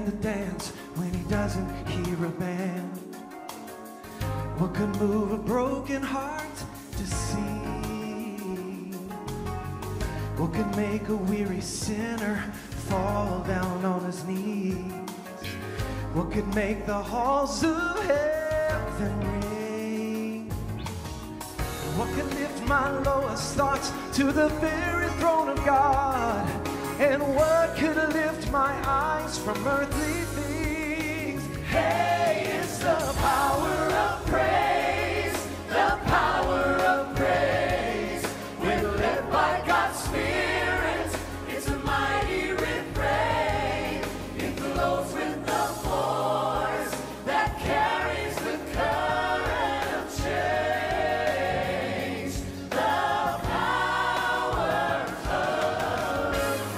to dance when he doesn't hear a band? What could move a broken heart to see? What could make a weary sinner fall down on his knees? What could make the halls of heaven ring? What could lift my lowest thoughts to the very throne of God? And what could lift my eyes from earthly things? Hey, it's the power of praise, the power of praise. When led by God's Spirit, it's a mighty refrain. It flows with the force that carries the current of change. The power of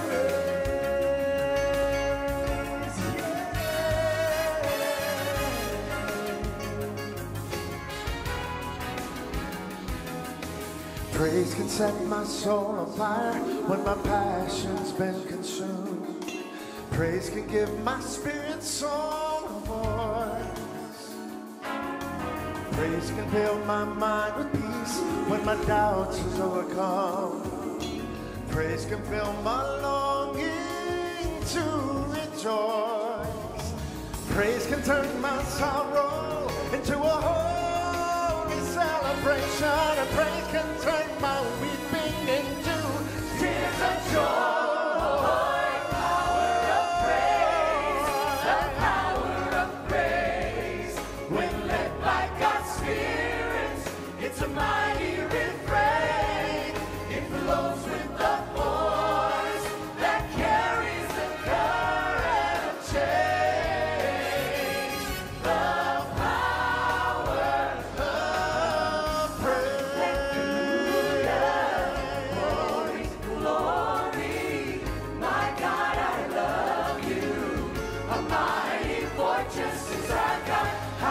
praise. Praise can set my soul on fire when my passion's been consumed. Praise can give my spirit soul a voice. Praise can fill my mind with peace when my doubts is overcome. Praise can fill my longing to rejoice. Praise can turn my sorrow into a holy celebration. And praise can turn my weeping into tears of joy. It's a mighty refrain. It flows with the force that carries the current of change. The power of praise. Glory, glory. My God, I love you. A mighty fortress is our God.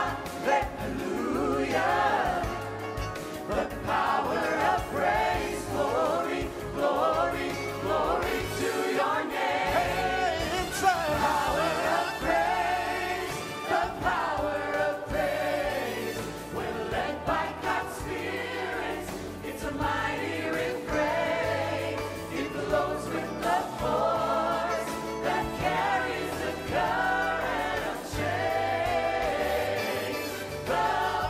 Hallelujah. The power of praise, glory, glory, glory to your name. It's the power of praise, the power of praise. When led by God's Spirit, it's a mighty refrain. It flows with the force that carries the current of change. The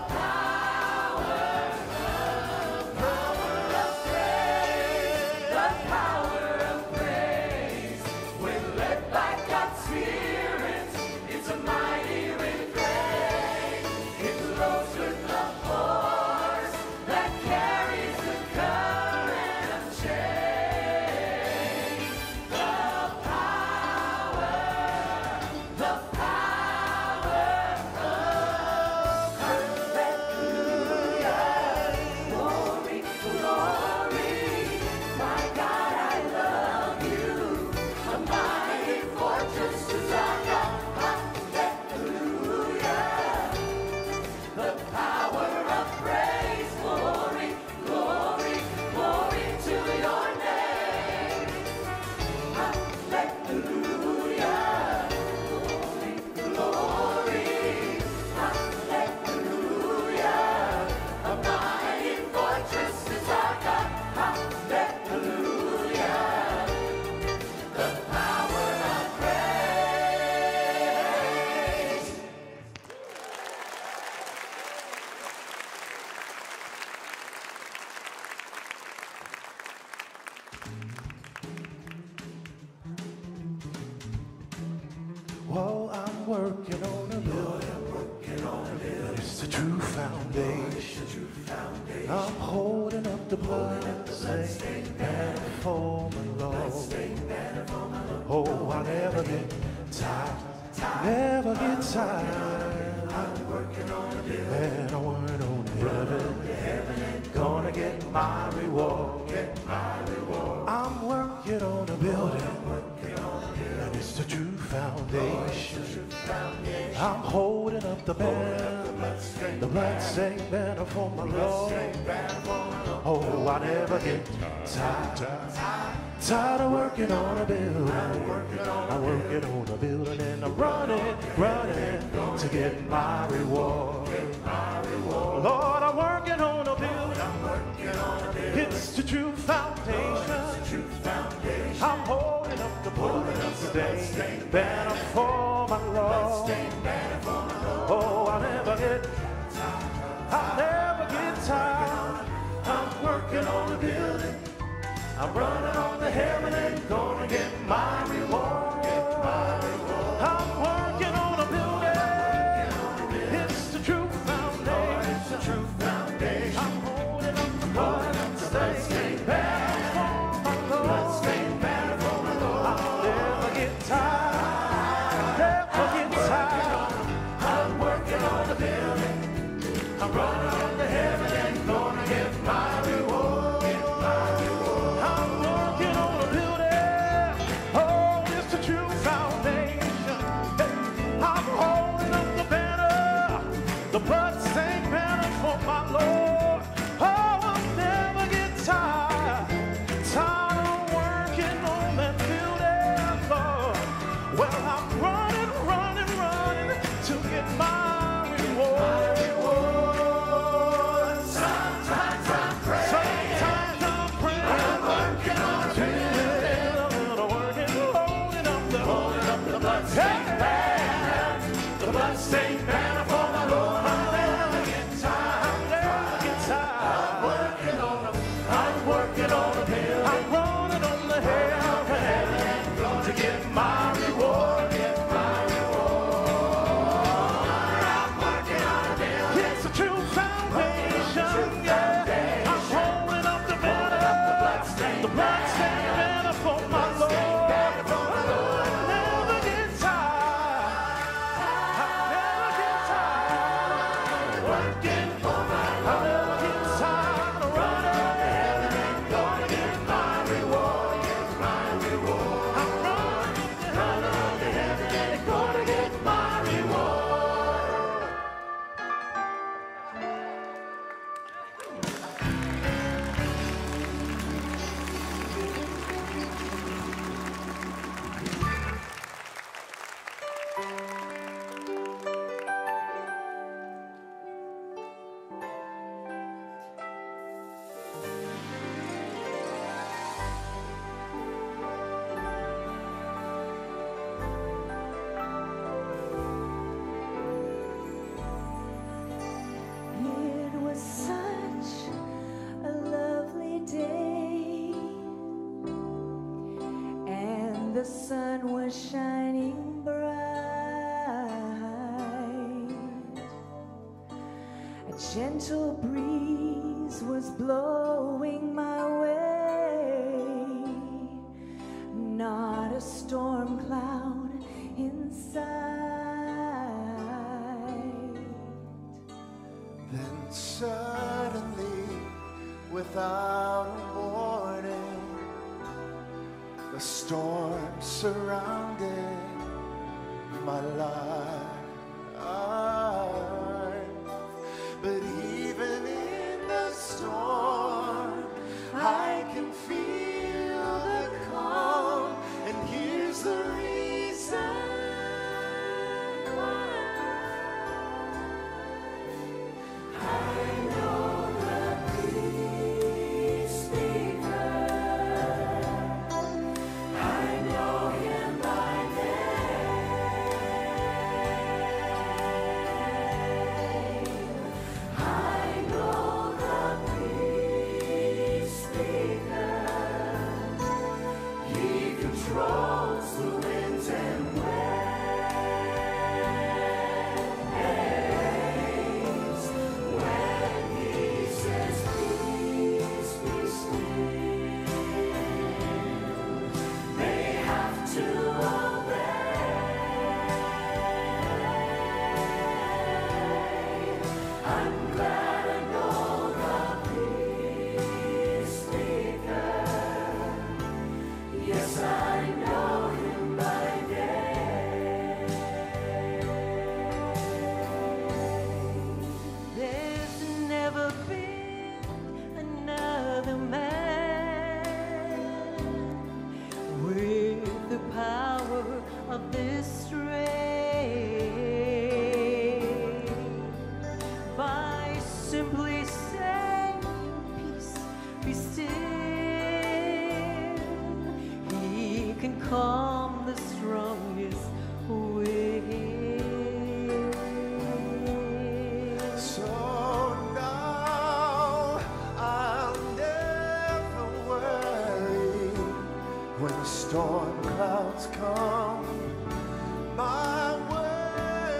Well, I'm working on a building. It's a true foundation. I'm holding up the blood-stained banner for my Lord. Oh, I'll never get tired. Never get tired. I'm working on a building. And I'm working on heaven. Gonna get my reward. I'm working on a building. And it's the true foundation. I'm holding up up the banner, the bloodstained banner for my Lord. Oh, I never get tired of working on a building. I'm working on a building and I'm running to get my reward. Lord, I'm working on a building. It's the true foundation. I'm holding up the bloodstained banner for my Lord. Oh, I never get tired. I'm working on a building. I'm running on the heaven and gonna get my reward. I'm working on a building. It's the true foundation. I'm holding up the bloodstained banner for my Lord. I'll never get tired. Never get tired. I'm working on a building. I'm running on the heaven and gonna get my reward. The bloodstained banner for my Lord. Oh, I'll never get tired of working on that building, Lord. Well, I'm running to get my reward. Sometimes I'm praying. I'm working on a building. Loading up the bloodstained banner. The bloodstained banner for my Lord. The sun was shining bright. A gentle breeze was blowing my way. Not a storm cloud in sight. Then suddenly, without a warning, the storm surrounded my life. But even in the storm, I can feel the calm. And here's the reason why. I know the peace speaker. storm clouds come my way,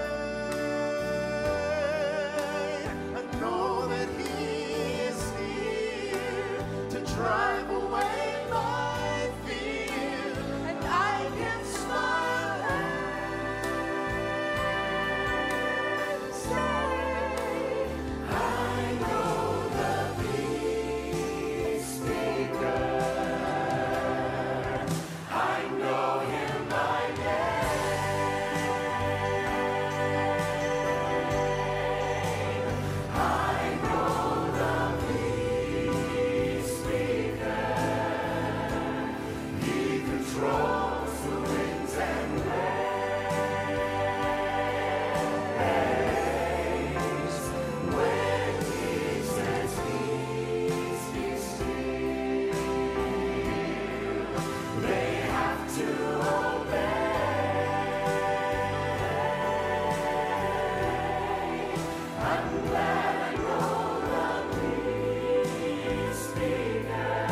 I know that He is here to drive away my fear, and I can smile and say, I know the peace maker. I know Him by name. I know the peace maker. He controls the winds and waves. When He says peace, be still, they have to obey. I'm glad I know the peace maker.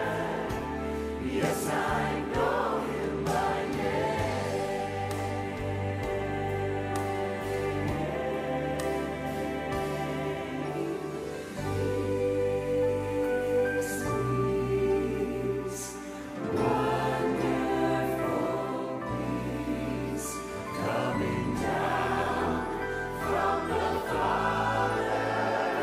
Yes, I know Him by name. Peace, wonderful peace, coming down from the Father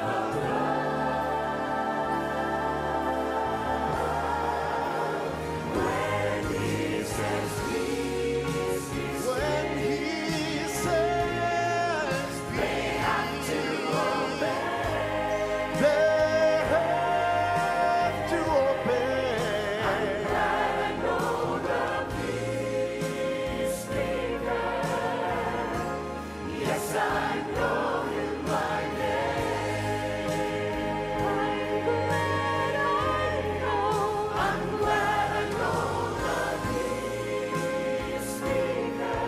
above. When He says peace, when He says they have to obey. They have to obey. I'm glad I know the peace maker. Yes, I know Him by name. I'm glad I know the peace maker.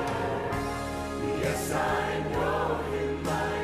Yes, I know Him by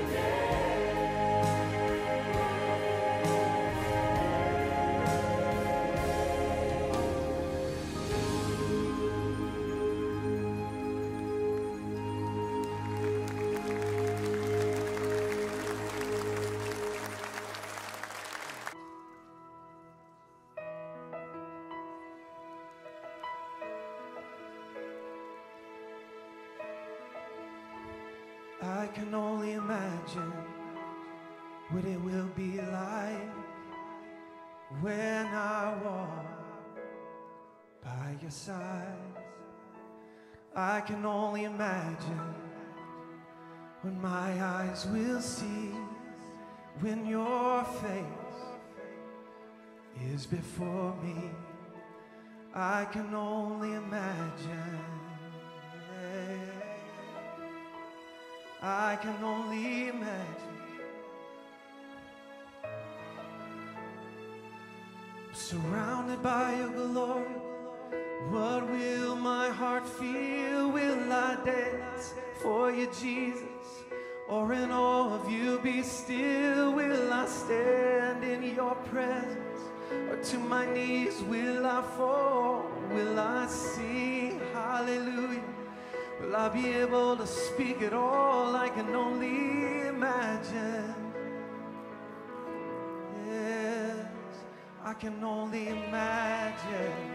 I can only imagine what it will be like when I walk by your side. I can only imagine when my eyes will see when your face is before me. I can only imagine. I can only imagine. Surrounded by your glory, what will my heart feel? Will I dance for you, Jesus? Or in awe of you be still? Will I stand in your presence? Or to my knees will I fall? Will I sing hallelujah? Will I be able to speak it all? I can only imagine. Yes, I can only imagine.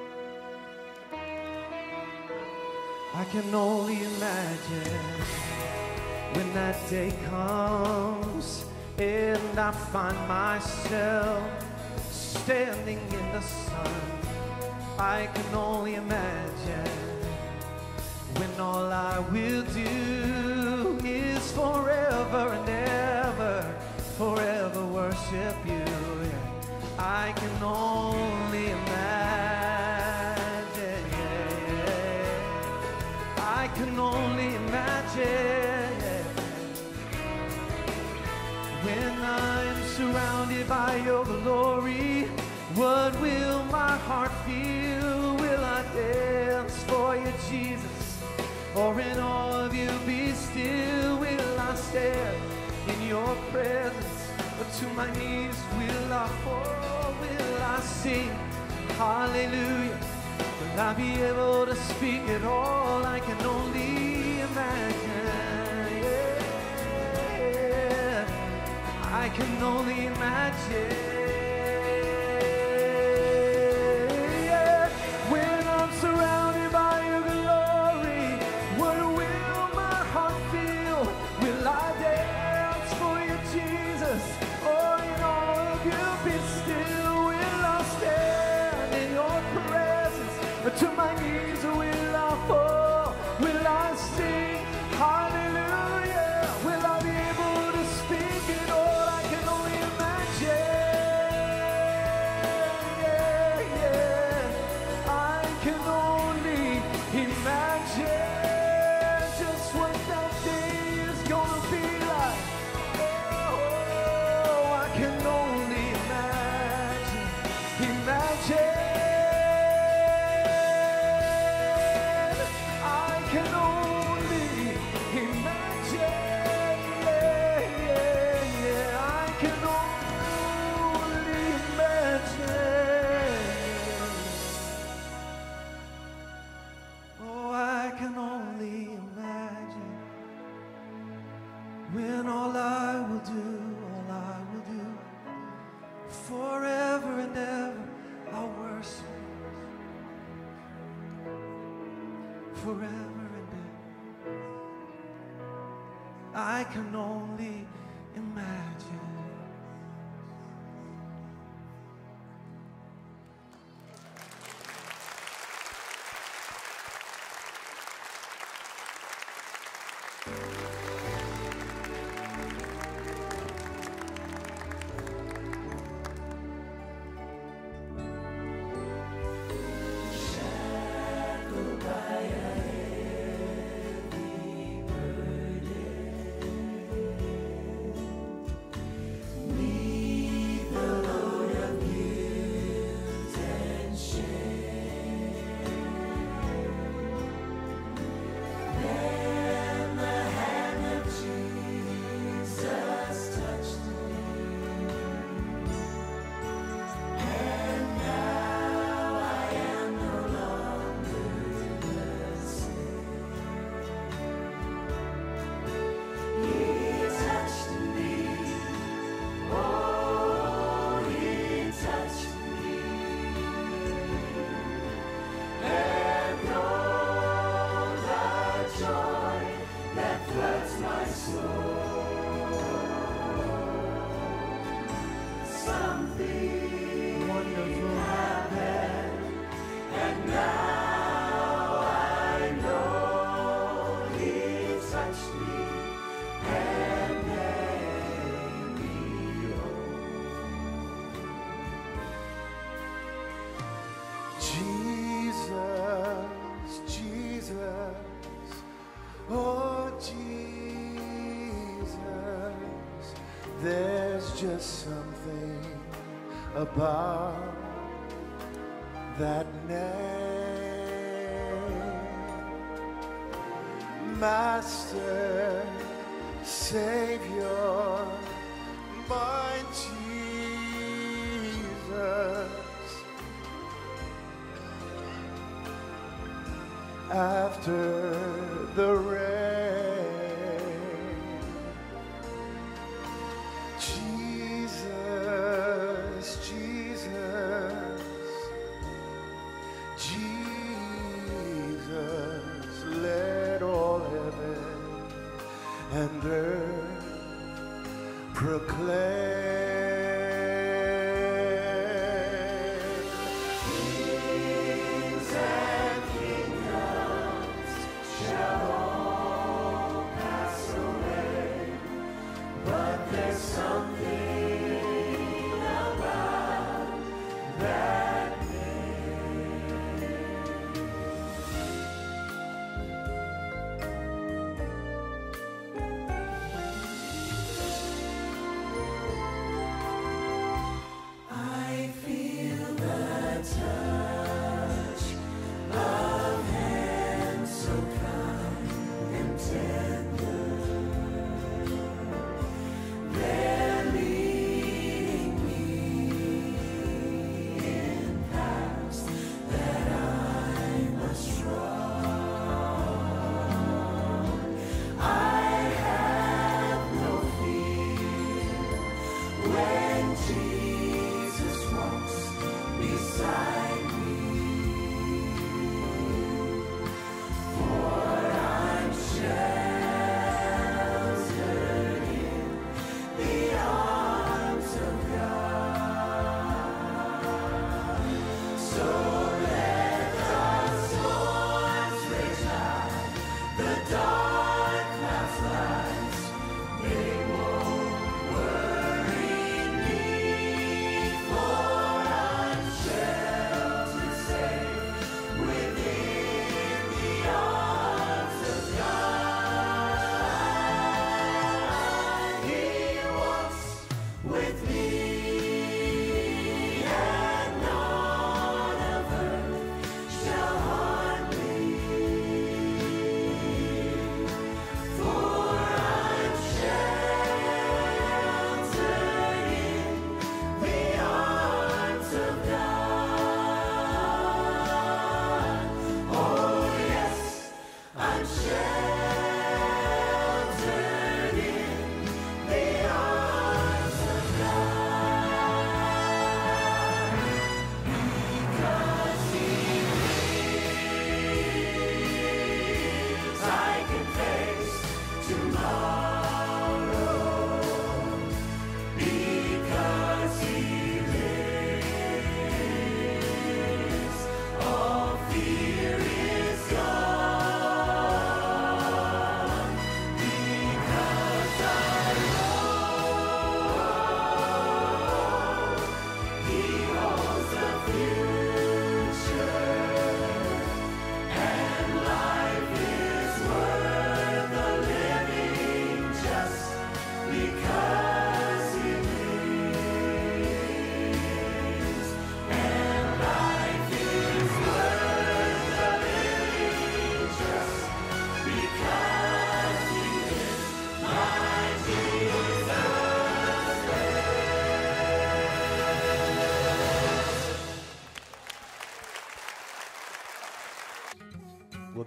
I can only imagine when that day comes and I find myself standing in the sun. I can only imagine when all I will do is forever and ever, forever worship you. I can only imagine. I can only imagine when I'm surrounded by your glory. What will my heart feel? Will I dance for you, Jesus? Or in awe of you be still? Will I stand in your presence? Or to my knees will I fall? Will I sing hallelujah? Will I be able to speak at all? I can only imagine. Yeah. I can only imagine. Yeah. When I'm surrounded by your glory, what will my heart feel? Will I dance for you, Jesus? Or in all of you be still? Will I stand in your presence? Or to my knees will I fall? Will I sing hallelujah? Will I be able to speak it all? I can only imagine. Yeah, yeah. I can only imagine just what that day is gonna be like. Oh, I can only imagine, imagine. I can only imagine. Yeah, yeah, yeah. I can only imagine. Oh, I can only imagine when all I will do, forever and ever, I'll worship forever and ever. I can only imagine. Just something about that name, Master, Savior, my Jesus. After the rain, and earth proclaim. Kings and kingdoms shall all pass away, but there's something about that name.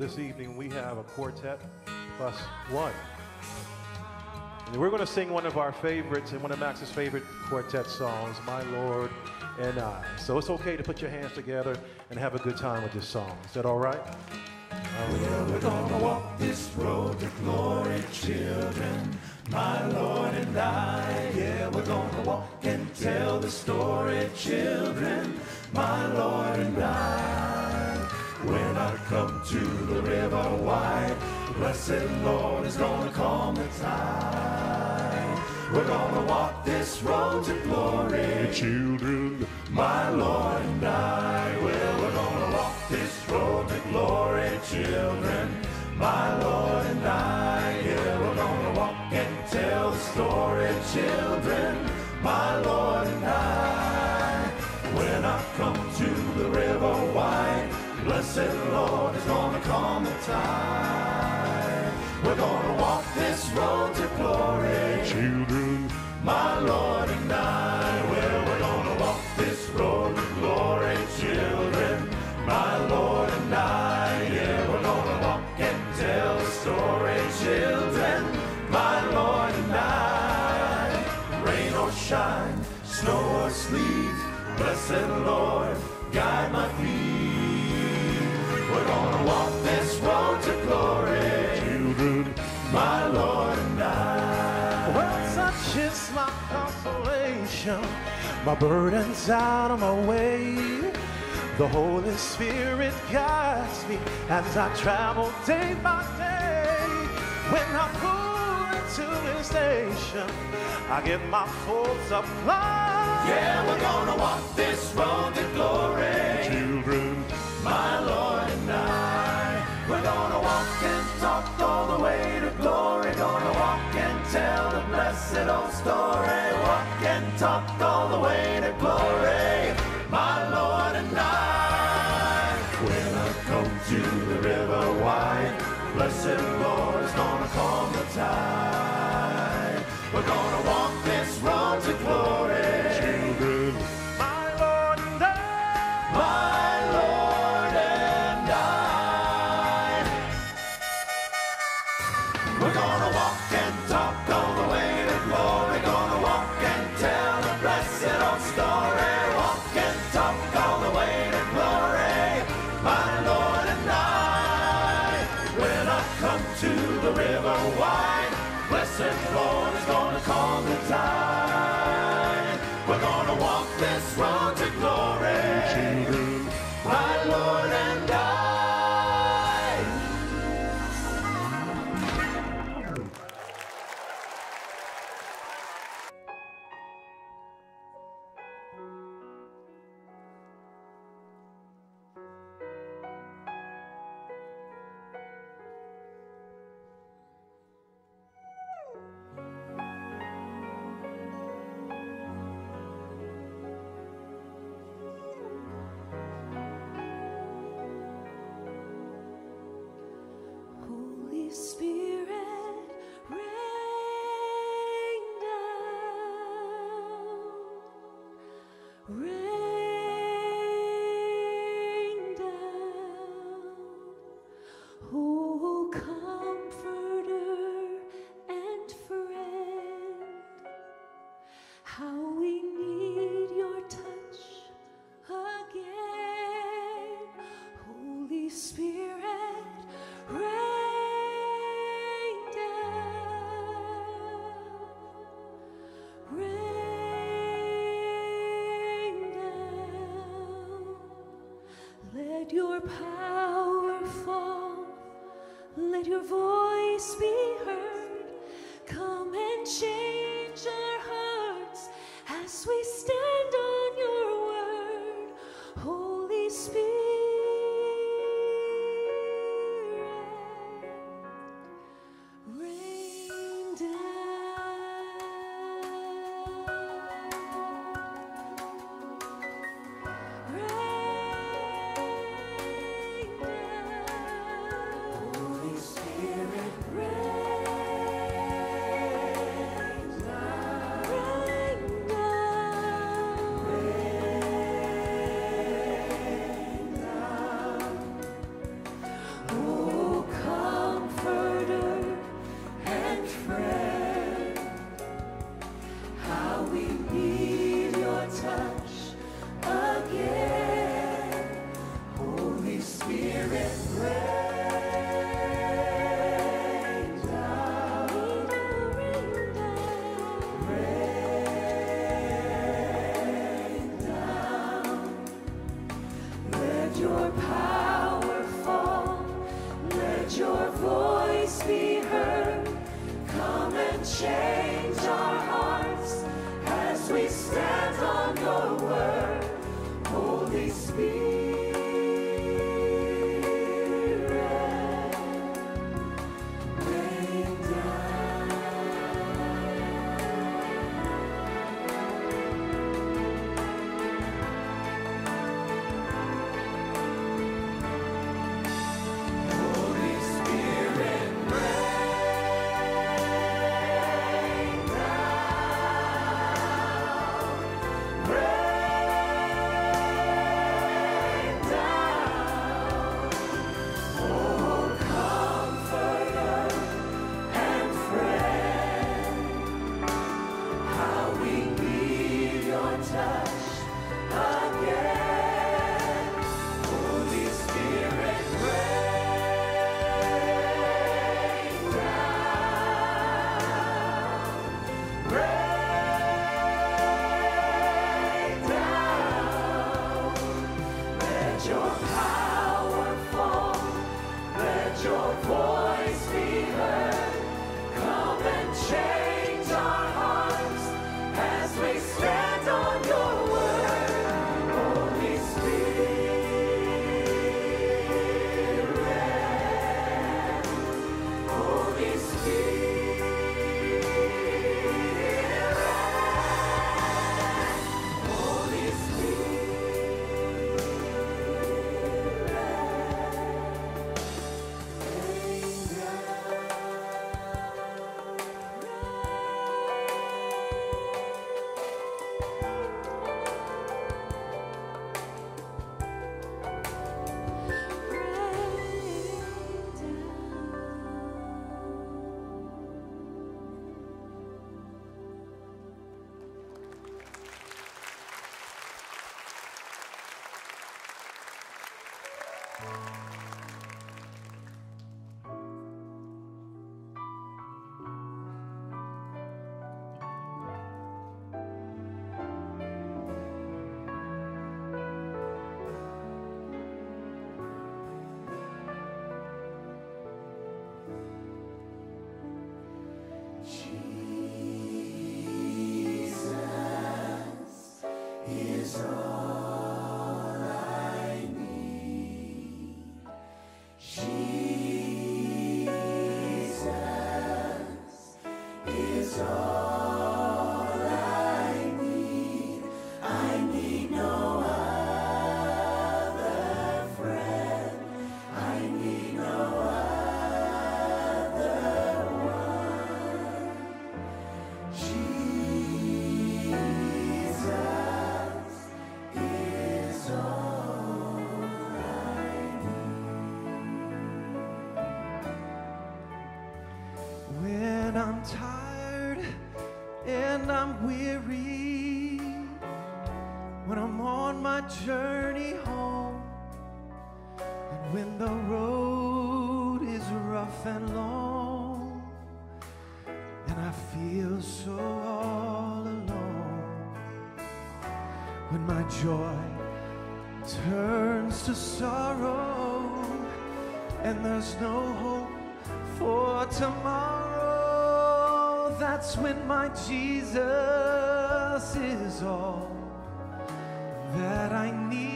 this evening we have a quartet plus one. And we're going to sing one of our favorites and one of Max's favorite quartet songs, My Lord and I. So it's okay to put your hands together and have a good time with this song. Is that all right? Well, we're gonna walk this road to glory, children, my Lord and I. Yeah, we're gonna walk and tell the story, children, my Lord and I. When I come to the river wide, blessed Lord is gonna calm the tide. We're gonna walk this road to glory, children, my Lord and I. Well, we're gonna walk this road to glory, children, my Lord and I. Yeah, we're gonna walk and tell the story, children, my Lord and I. When I come to the river wide, blessed Lord is gonna calm the tide. We're gonna walk this road to glory, children, my Lord and I. Well, we're gonna walk this road to glory, children, my Lord and I. Yeah, we're gonna walk and tell the story, children, my Lord and I. Rain or shine, snow or sleet, blessed Lord, guide my feet. We're gonna walk this road to glory, children, my Lord and I. Well, such is my consolation, my burden's out of my way. The Holy Spirit guides me as I travel day by day. When I pull into His station, I get my full supply. Yeah, we're gonna walk this road to glory, children, my Lord and I. We're gonna walk and talk all the way to glory. Gonna walk and tell the blessed old story. Walk and talk all the way to glory, my Lord and I. When I come to the river wide, blessed Lord is gonna calm the tide. We're gonna walk this road to glory, children, My Lord and I. my Lord and I. We're gonna walk and talk all the way to glory. Gonna walk and tell the blessed old story. Walk and talk all the way to glory, my Lord and I. When I come to the river wide, blessed Lord is gonna calm the tide. We're gonna walk this road to glory, children, my Lord and I. Holy Spirit, rain down, rain down. Oh, comforter and friend, how we need your touch again. Holy Spirit, rain down, rain down. Let your power fall, let your voice be heard. Come and change our hearts as we stand on your word. Holy Spirit, rain down, rain down. Holy Spirit, rain touch again. Holy Spirit, rain down, rain down. Let your power fall, let your voice be heard. Come and change our hearts as we stand on your word. Holy Spirit, Holy Spirit, Holy When I'm tired and I'm weary, when I'm on my journey home, and when the road is rough and long, and I feel so all alone, when my joy turns to sorrow, and there's no hope for tomorrow, that's when my Jesus is all that I need.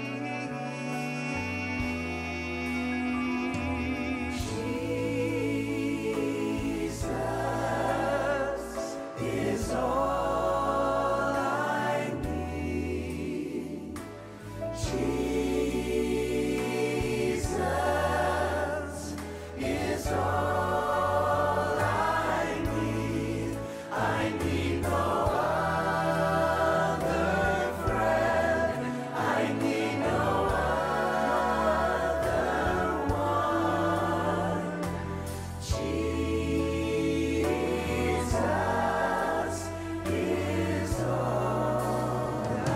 Jesus is all I need. Jesus is all I need. I need no other friend. I need no other one. Jesus is all I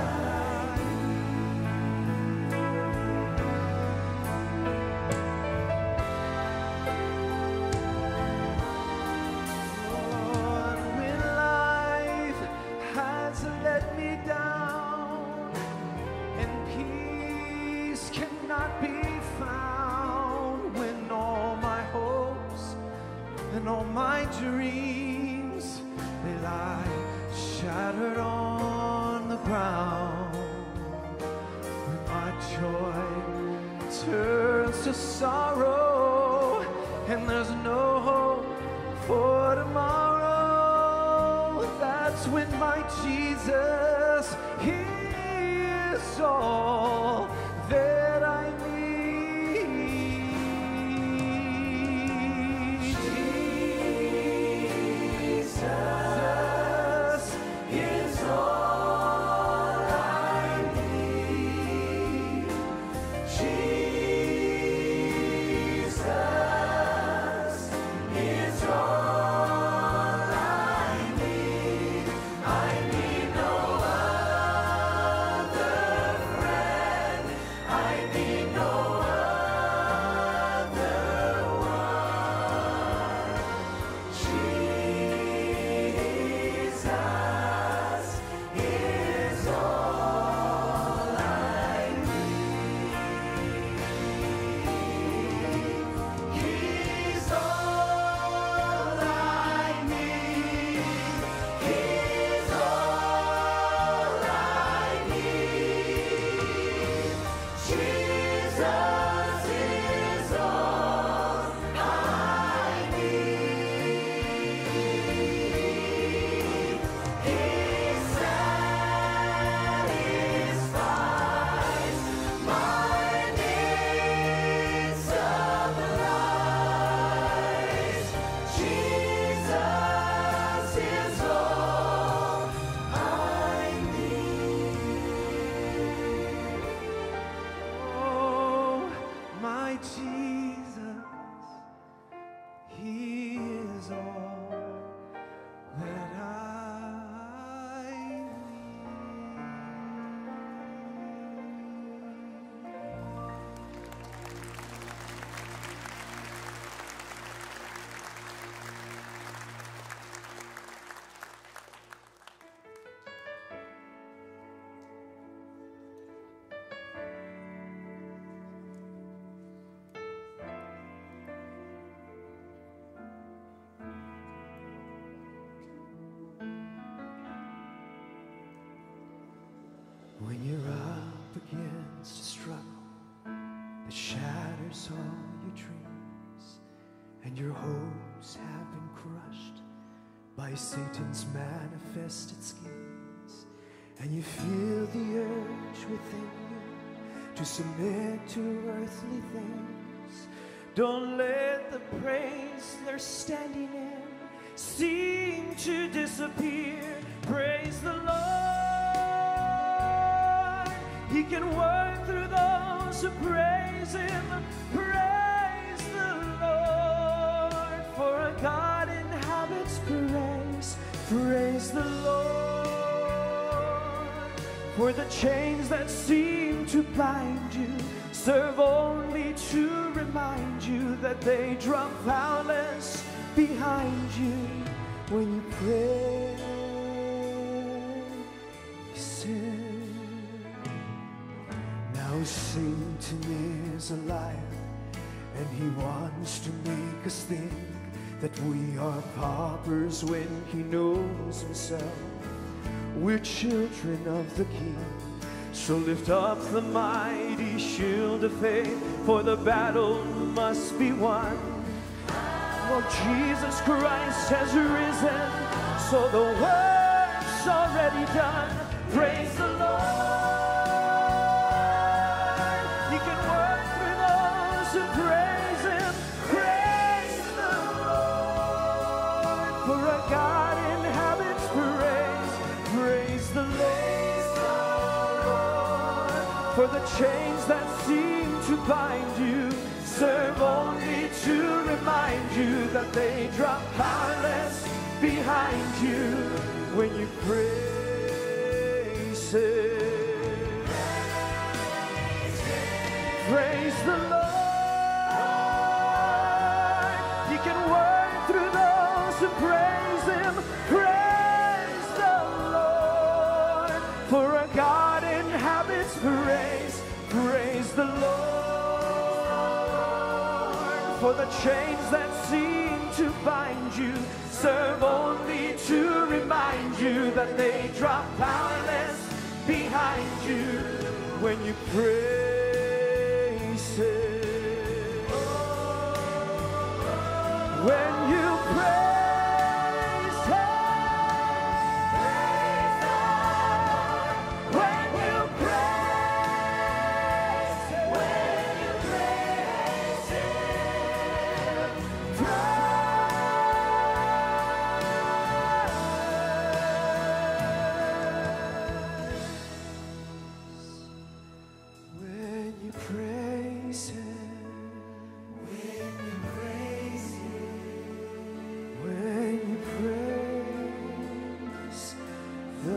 Lord, when life has let me down and peace cannot be found, when all my hopes and all my dreams, they lie shattered on the ground, when my joy turns to sorrow and there's no hope for tomorrow, that's when my Jesus, He is all that I need. Jesus is all I need. Jesus is all I need. I need no Jesus, He is all that I need. When you're up against a struggle that shatters all your dreams, and your hopes have been crushed by Satan's manifested schemes, and you feel the urge within you to submit to earthly things, don't let the praise they're standing in seem to disappear. Praise the Lord. He can work through those who praise Him. Praise the Lord, for our God inhabits praise. Praise the Lord, for the chains that seem to bind you serve only to remind you that they drop powerless behind you when you pray. Now Satan is a liar, and he wants to make us think that we are paupers when he knows himself we're children of the King. So lift up the mighty shield of faith, for the battle must be won. Lord Jesus Christ has risen, so the work's already done. Praise the Lord. He can work through those who praise Him. Praise the Lord, for our God inhabits praise. Praise the Lord, for the chains that seem to bind you serve only to remind you that they drop powerless behind you when you praise Him. Praise the Lord. He can work through those who praise Him. Praise the Lord, for our God inhabits praise. Praise the Lord, for the chains that seem to bind you serve only to remind you that they drop powerless behind you when you praise Him. When you praise Him, when you praise Him, when you praise Him, when you praise Him, when you praise Him, when you praise the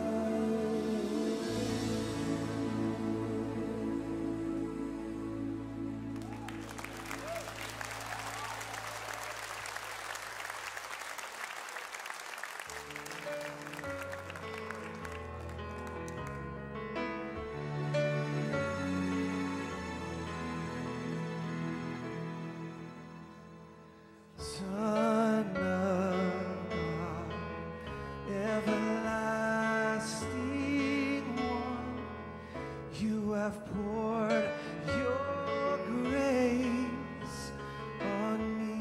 Son of God, everlasting one, you have poured your grace on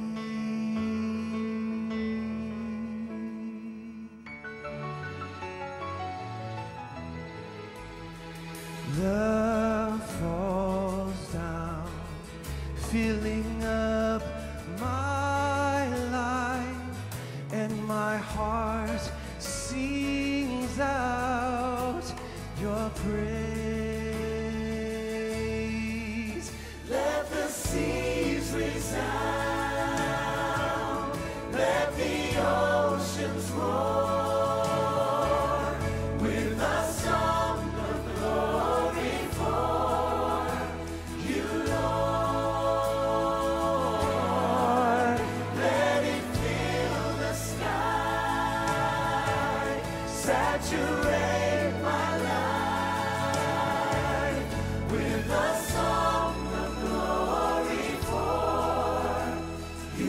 me. Love falls down, filling up my life, and my heart sings out your praise. Let the saturate my life with a song of glory for you,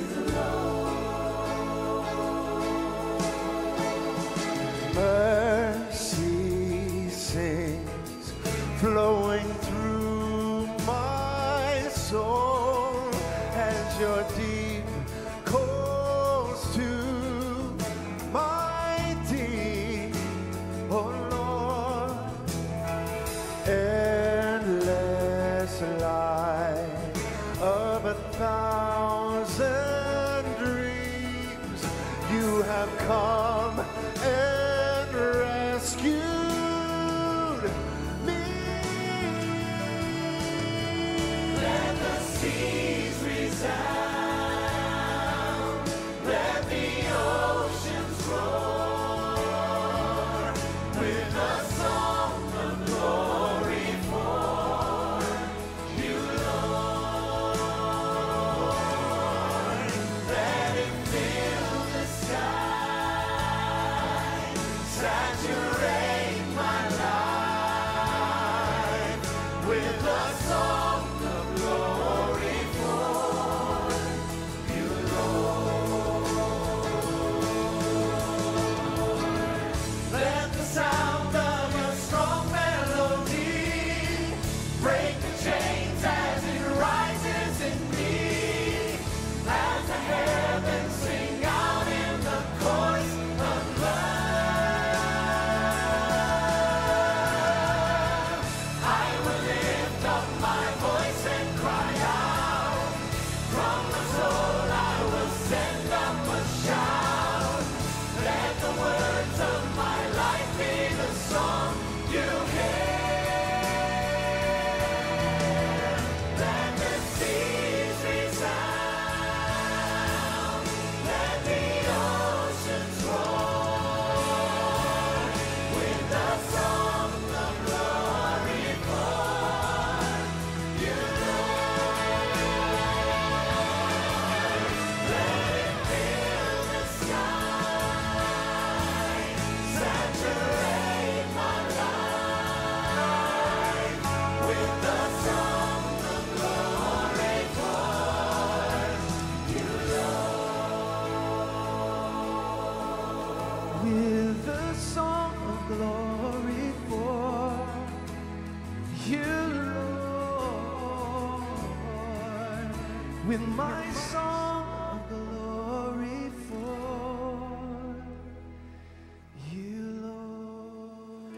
Lord. Mercy sings, flowing through my soul as your deep calls to my deep, oh Lord. Endless light of 1,000 dreams, you have come and rescued me. Let the seas resound, let the oceans roar with a song of glory for you, Lord. Let it fill the sky, saturate my life with a song of glory for you, Lord. Let the sound of your strong melody break the chains as it rises in me, as the heavens sing out in the chorus of love. I will lift up my voice and cry out. From my soul I will send up a shout. Let the words of my life be the song you hear. Let the seas resound, let the oceans roar with the song of glory for you, Lord. Let it fill the sky, saturate my life with the song of glory for you, Lord. With the song of glory for you, Lord. With my song of glory for you, Lord.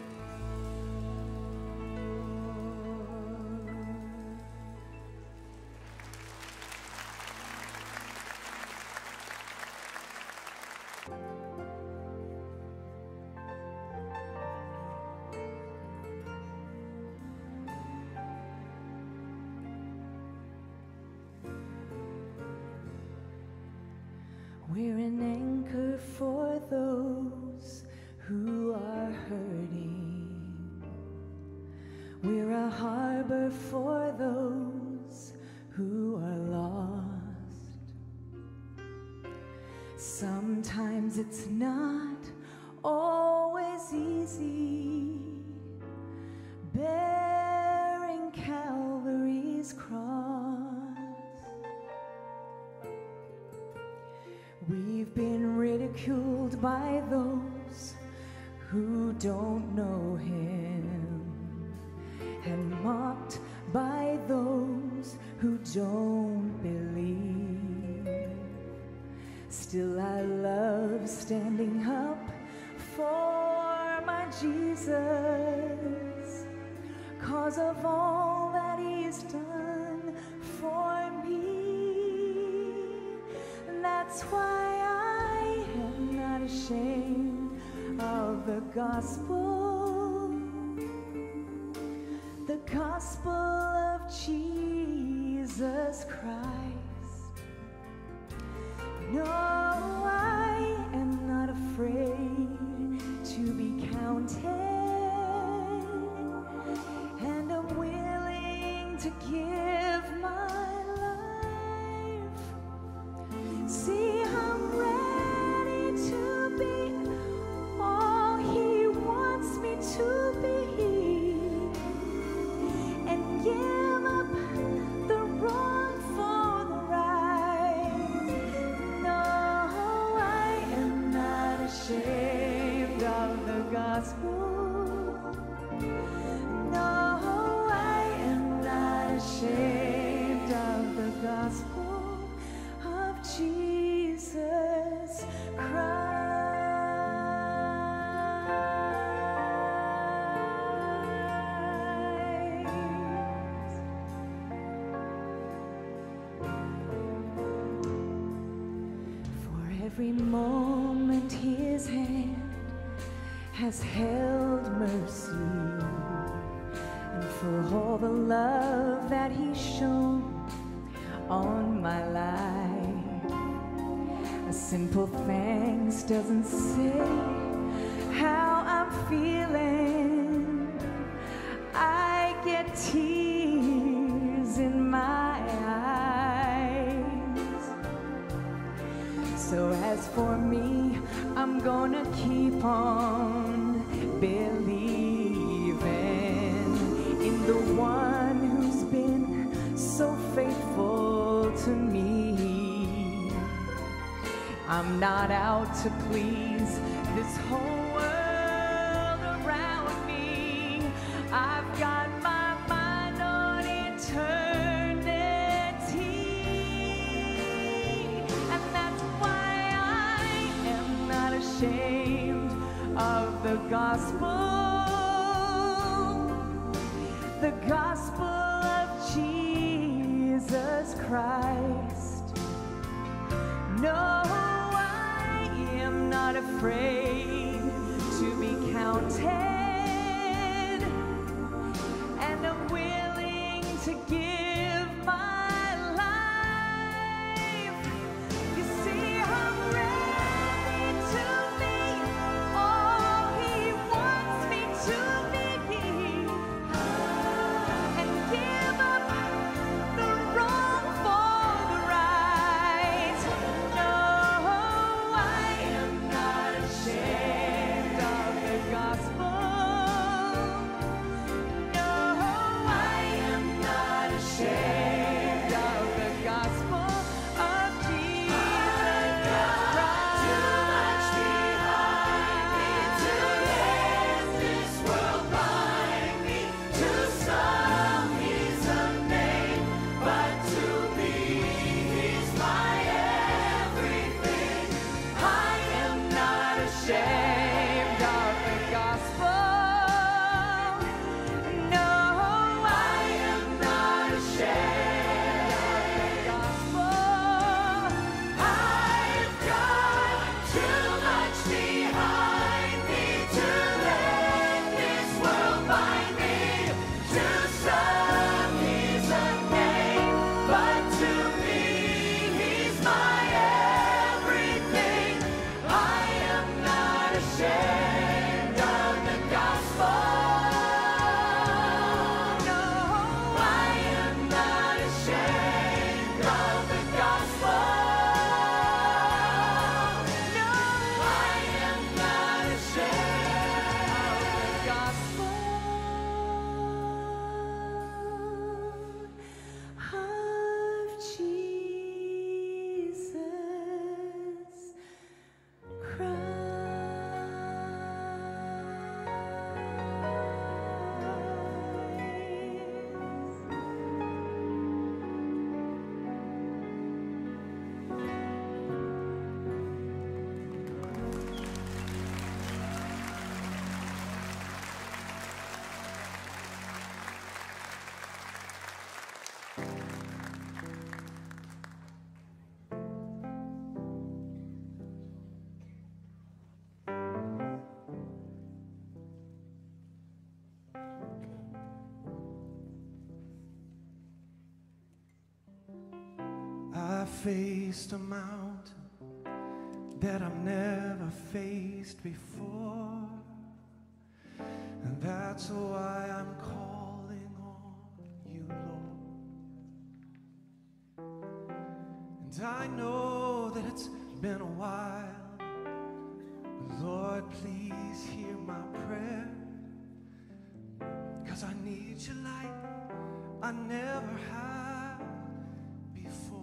We're an anchor for those who are hurting. We're a harbor for those who are lost. Sometimes it's not always easy bearing Calvary's cross. We've been ridiculed by those who don't know him, and mocked by those who don't believe. Still I love standing up for my Jesus, 'cause of all that he's done for me. That's why I am not ashamed of the gospel of Jesus Christ. No, I am not afraid to be counted, and I'm willing to give my life. See, I'm ready to be all he gospel. No, I am not ashamed of the gospel of Jesus Christ. Every moment his hand has held mercy, and for all the love that he's shown on my life, a simple thanks doesn't say how I'm feeling. I get tears in my eyes. So as for me, I'm gonna keep on believing in the one who's been so faithful to me. I'm not out to please this whole world around me. I've got my mind on eternity, and that's why I am not ashamed of the gospel of Jesus Christ. No, I am not afraid to be counted, and I'm willing to give my life. You see, I'm ready to be all he wants me to be, and give up the wrong for the right. No, I am not ashamed of the gospel. No, I am not ashamed of the gospel of Jesus Christ. Too much behind me to let this world bind me. To some he's a name, but to me he's my everything. I am not ashamed of the gospel. No, I am not ashamed of the gospel. I've got too much behind me to let this world bind me. To some he's a name, but to me he's my everything. I am not ashamed of the gospel. No, I am not ashamed of the gospel. No, I am not ashamed of the gospel of Jesus I faced a mountain that I've never faced before, and that's why I'm calling on you, Lord. And I know that it's been a while, but Lord, please hear my prayer, 'cause I need you like I never have before.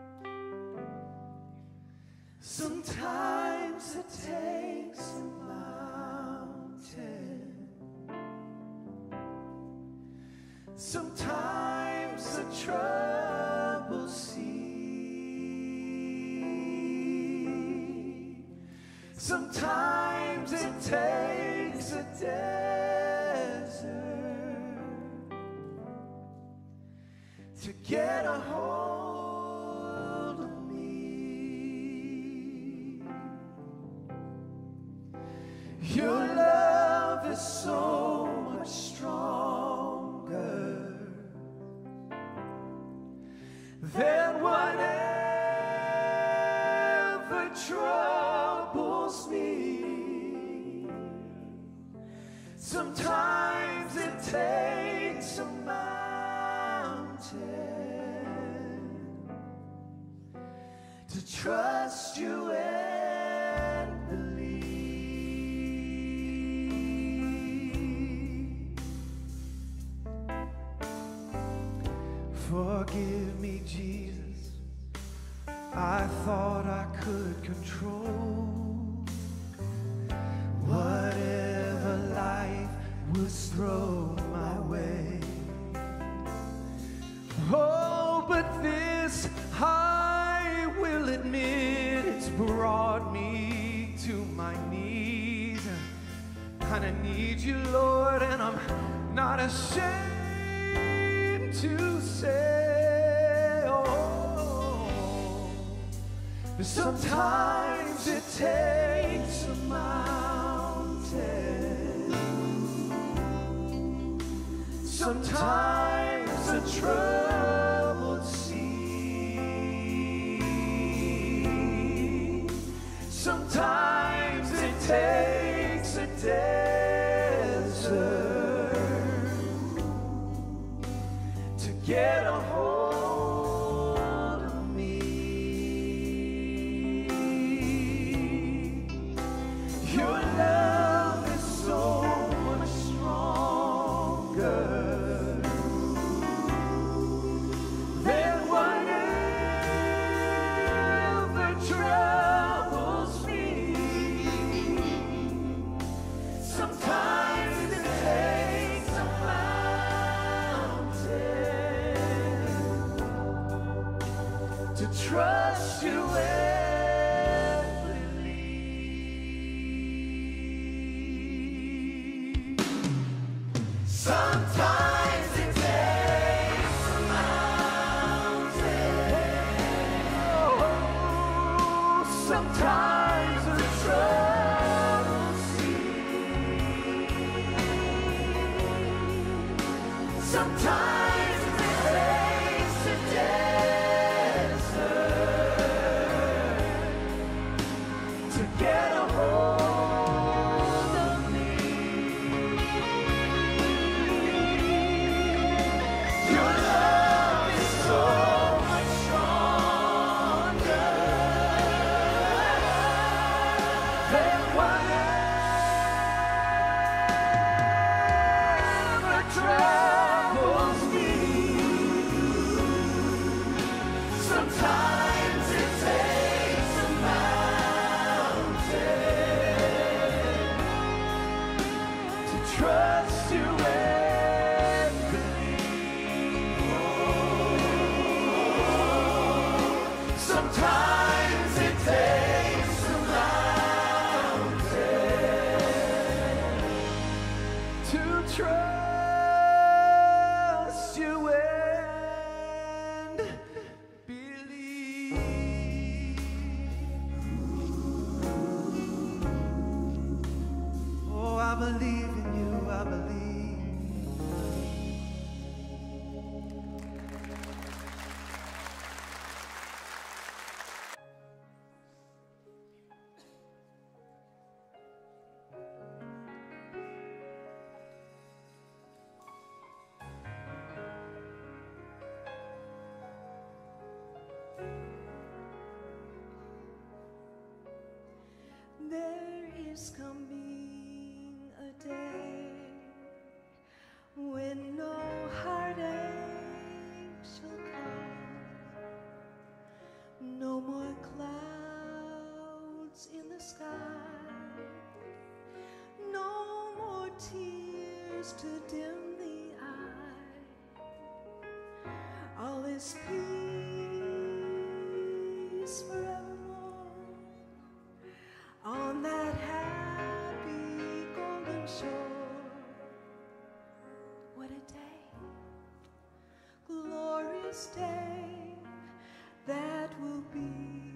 Sometimes it takes a lot Sometimes the troubles see. Sometimes it takes a desert to get a hold of me. Your love is so much stronger than whatever troubles me. Sometimes it takes a mountain to trust you and believe. Forgive me, Jesus. I thought I could control whatever life was thrown my way. Oh, but this I will admit, it's brought me to my knees. And I need you, Lord, and I'm not ashamed to say, oh, sometimes it takes a mountain. Sometimes a troubled sea. Sometimes it takes a desert to get a hold of me. Your love is so much stronger than whatever troubles me. Sometimes it takes a mountain to trust you and believe. Sometimes it takes a mountain. Oh, sometimes a troubled sea. Sometimes it takes a desert to get a hold of me. Your love is so much stronger than whatever troubles me. Sometimes it takes a mountain to trust you and believe. Sometimes it takes a mountain to trust you and believe. Oh, I believe in you, I believe. There is coming a day when no heartache shall come, no more clouds in the sky, no more tears to dim the eye. His peace forevermore. On that happy golden shore. What a day, glorious day that will be.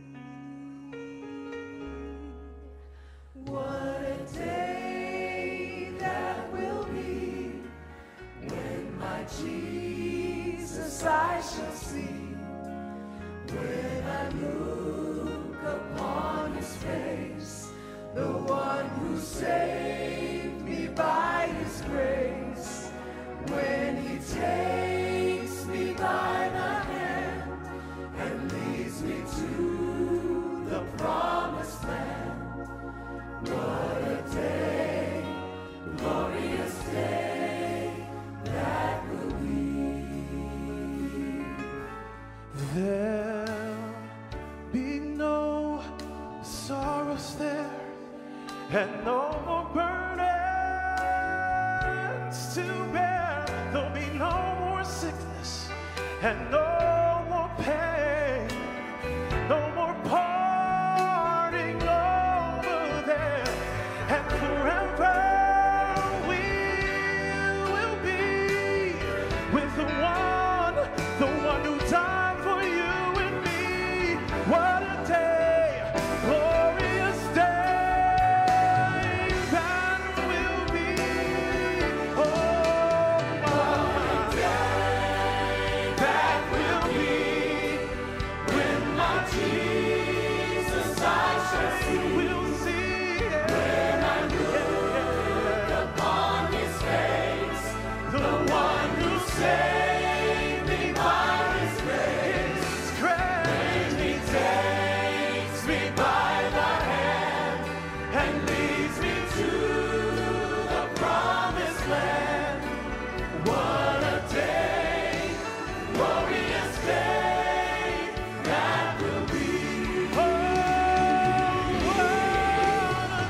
What a day that will be when my Jesus I shall see. When I look upon His face, the one who saved me by His grace. When He takes me by the hand and leads me to the promised land. What a day, glorious day that will be. There'll be no sorrows there, and no more burdens to bear. There'll be no more sickness and no more pain, no more parting over there, and forever we will be with the one who died for you and me. What a day, glorious day that will be. Oh, what a day that will be when my Jesus I shall see. We'll see when I look upon His face, the one who saved me by His grace. When He takes me by the hand and leads me to the promised land. What a day, glorious day that will be. Oh, what a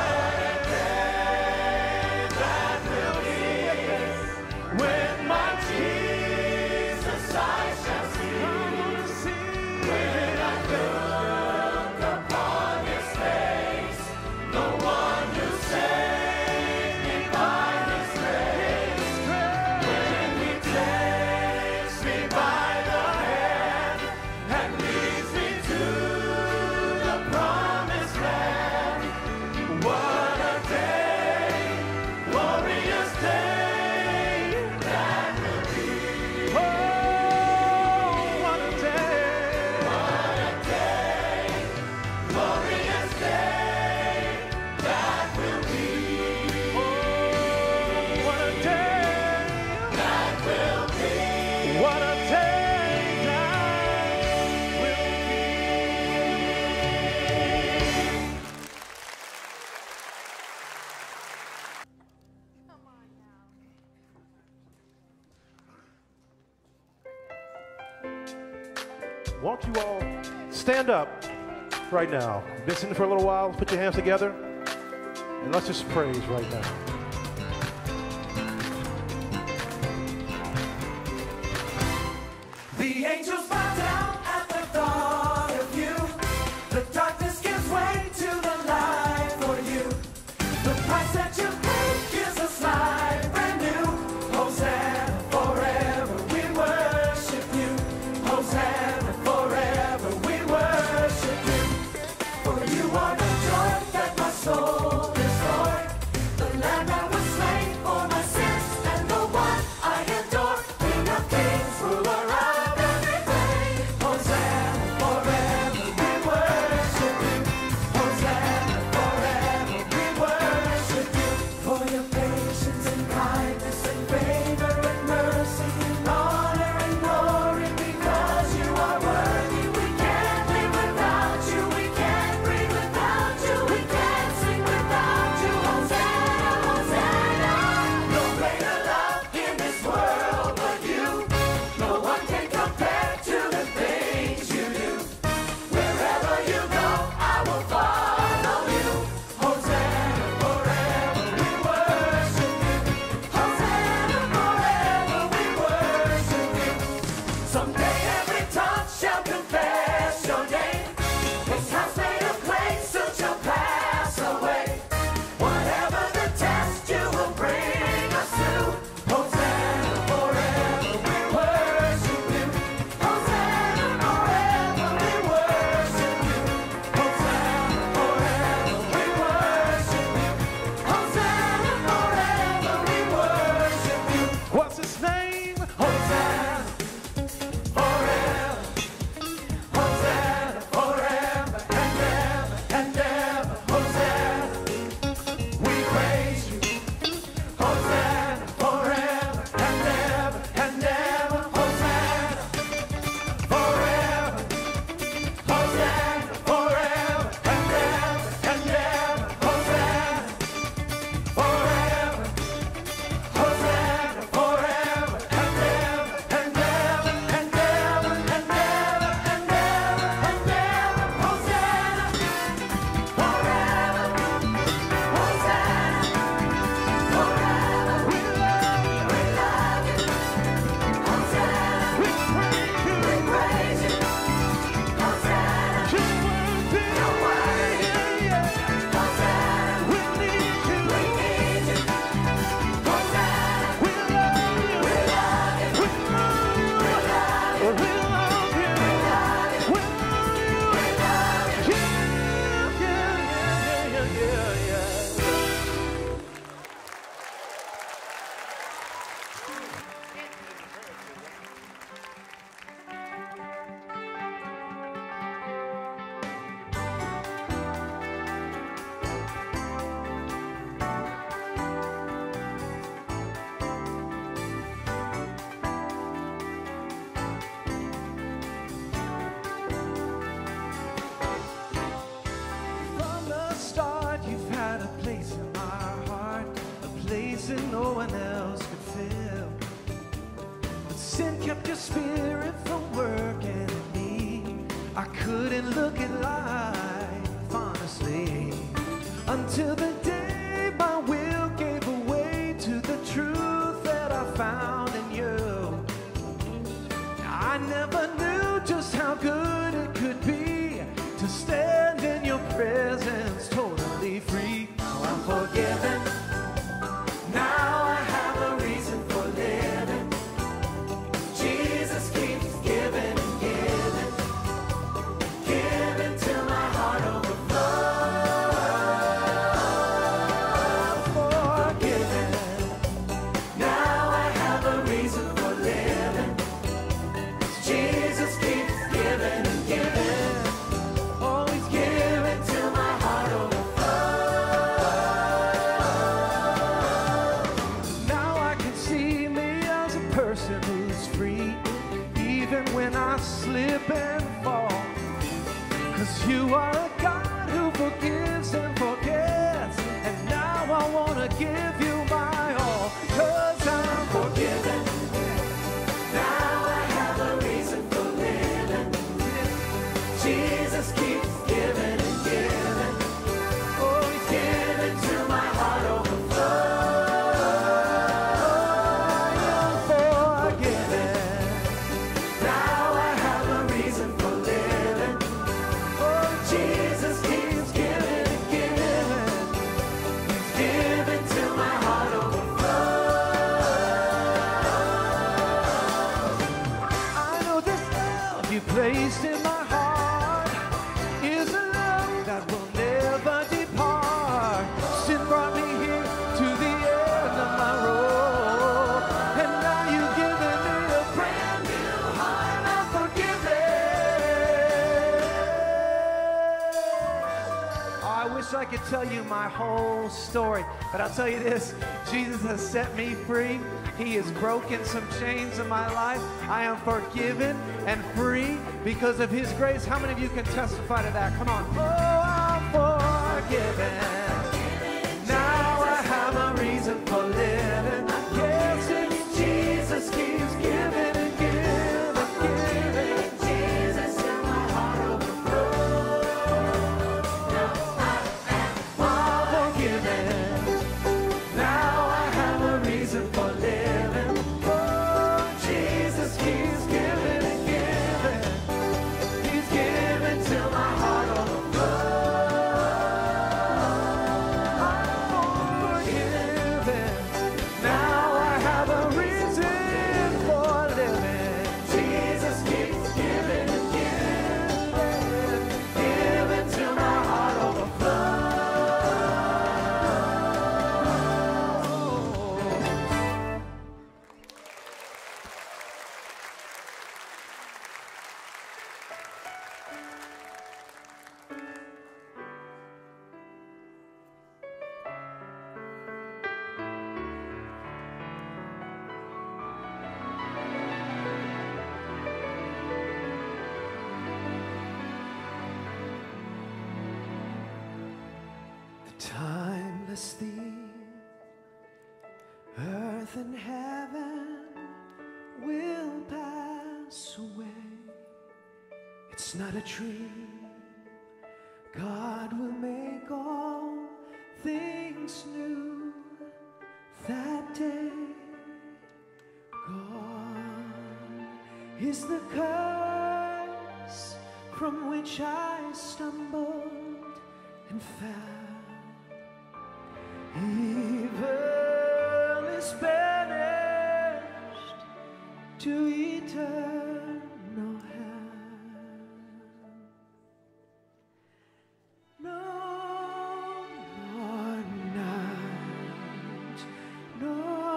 day that will be when my Jesus I shall see. When I look upon His face, the one who saved me by His grace. When He takes me by the hand and leads me to the promised land. What a day, glorious day that will be. Oh, what a day, glorious day that will be. Oh, what a day that will be. What a day that will be. Won't you all stand up right now? You've been sitting for a little while. Put your hands together and let's just praise right now. The angels bow down at the thought of you. The darkness gives way to the light for you. The price that you paid gives us life brand new. Hosanna forever, we worship you. Hosanna forever, we worship you. For you are the joy that my soul destroyed. The Lamb that was slain for my sins, and the one I adore. King of kings, ruler of everything. Hosanna forever, we worship you. Hosanna forever, we worship you. that no one else could fill. But sin kept your spirit from working in me. I couldn't look at life honestly until the day my will gave away to the truth that I found in you. I never knew just how good it could be to stand in your presence totally free. Now I'm forgiven. Now I have a reason for living. Jesus keeps giving and giving, giving till my heart overflows. Forgiven. Now I have a reason for living. Jesus keeps giving and giving. Oh, he's giving till my heart overflows. Now I can see me as a person who's free, even when I slip and fall. 'Cause you are a God who forgives and forgets. And now I wanna give you my all, 'cause I'm forgiven. Now I have a reason for living. Jesus keeps giving and giving. Oh, he's giving till my heart overflows. I'm forgiven. Now I have a reason for living. Oh, Jesus keeps giving and giving. He's giving till my heart overflows. I know this love you placed in my heart is a love that will never depart. Sin brought me here to the end of my road, and now you've given me a brand new heart. I'm forgiven. I wish I could tell you my whole story, but I'll tell you this: Jesus has set me free. He has broken some chains in my life. I am forgiven and free because of his grace. How many of you can testify to that? Come on. Oh, I'm forgiven. Now I have a reason for living. Yes, it's Jesus keeps giving and giving, giving. Jesus in my heart overflows. Now I am forgiven. Now I have a reason for living. Oh, Jesus keeps giving and giving. He's giving till my heart overflows. I'm forgiven. Now I have a reason for living. Jesus keeps giving and giving, giving till my heart overflows. The timeless theme, earth and heaven will pass away. It's not a dream. God will make all things new that day. Gone is the curse from which I stumbled and fell. Evil is banished to eternal hell. No more night, no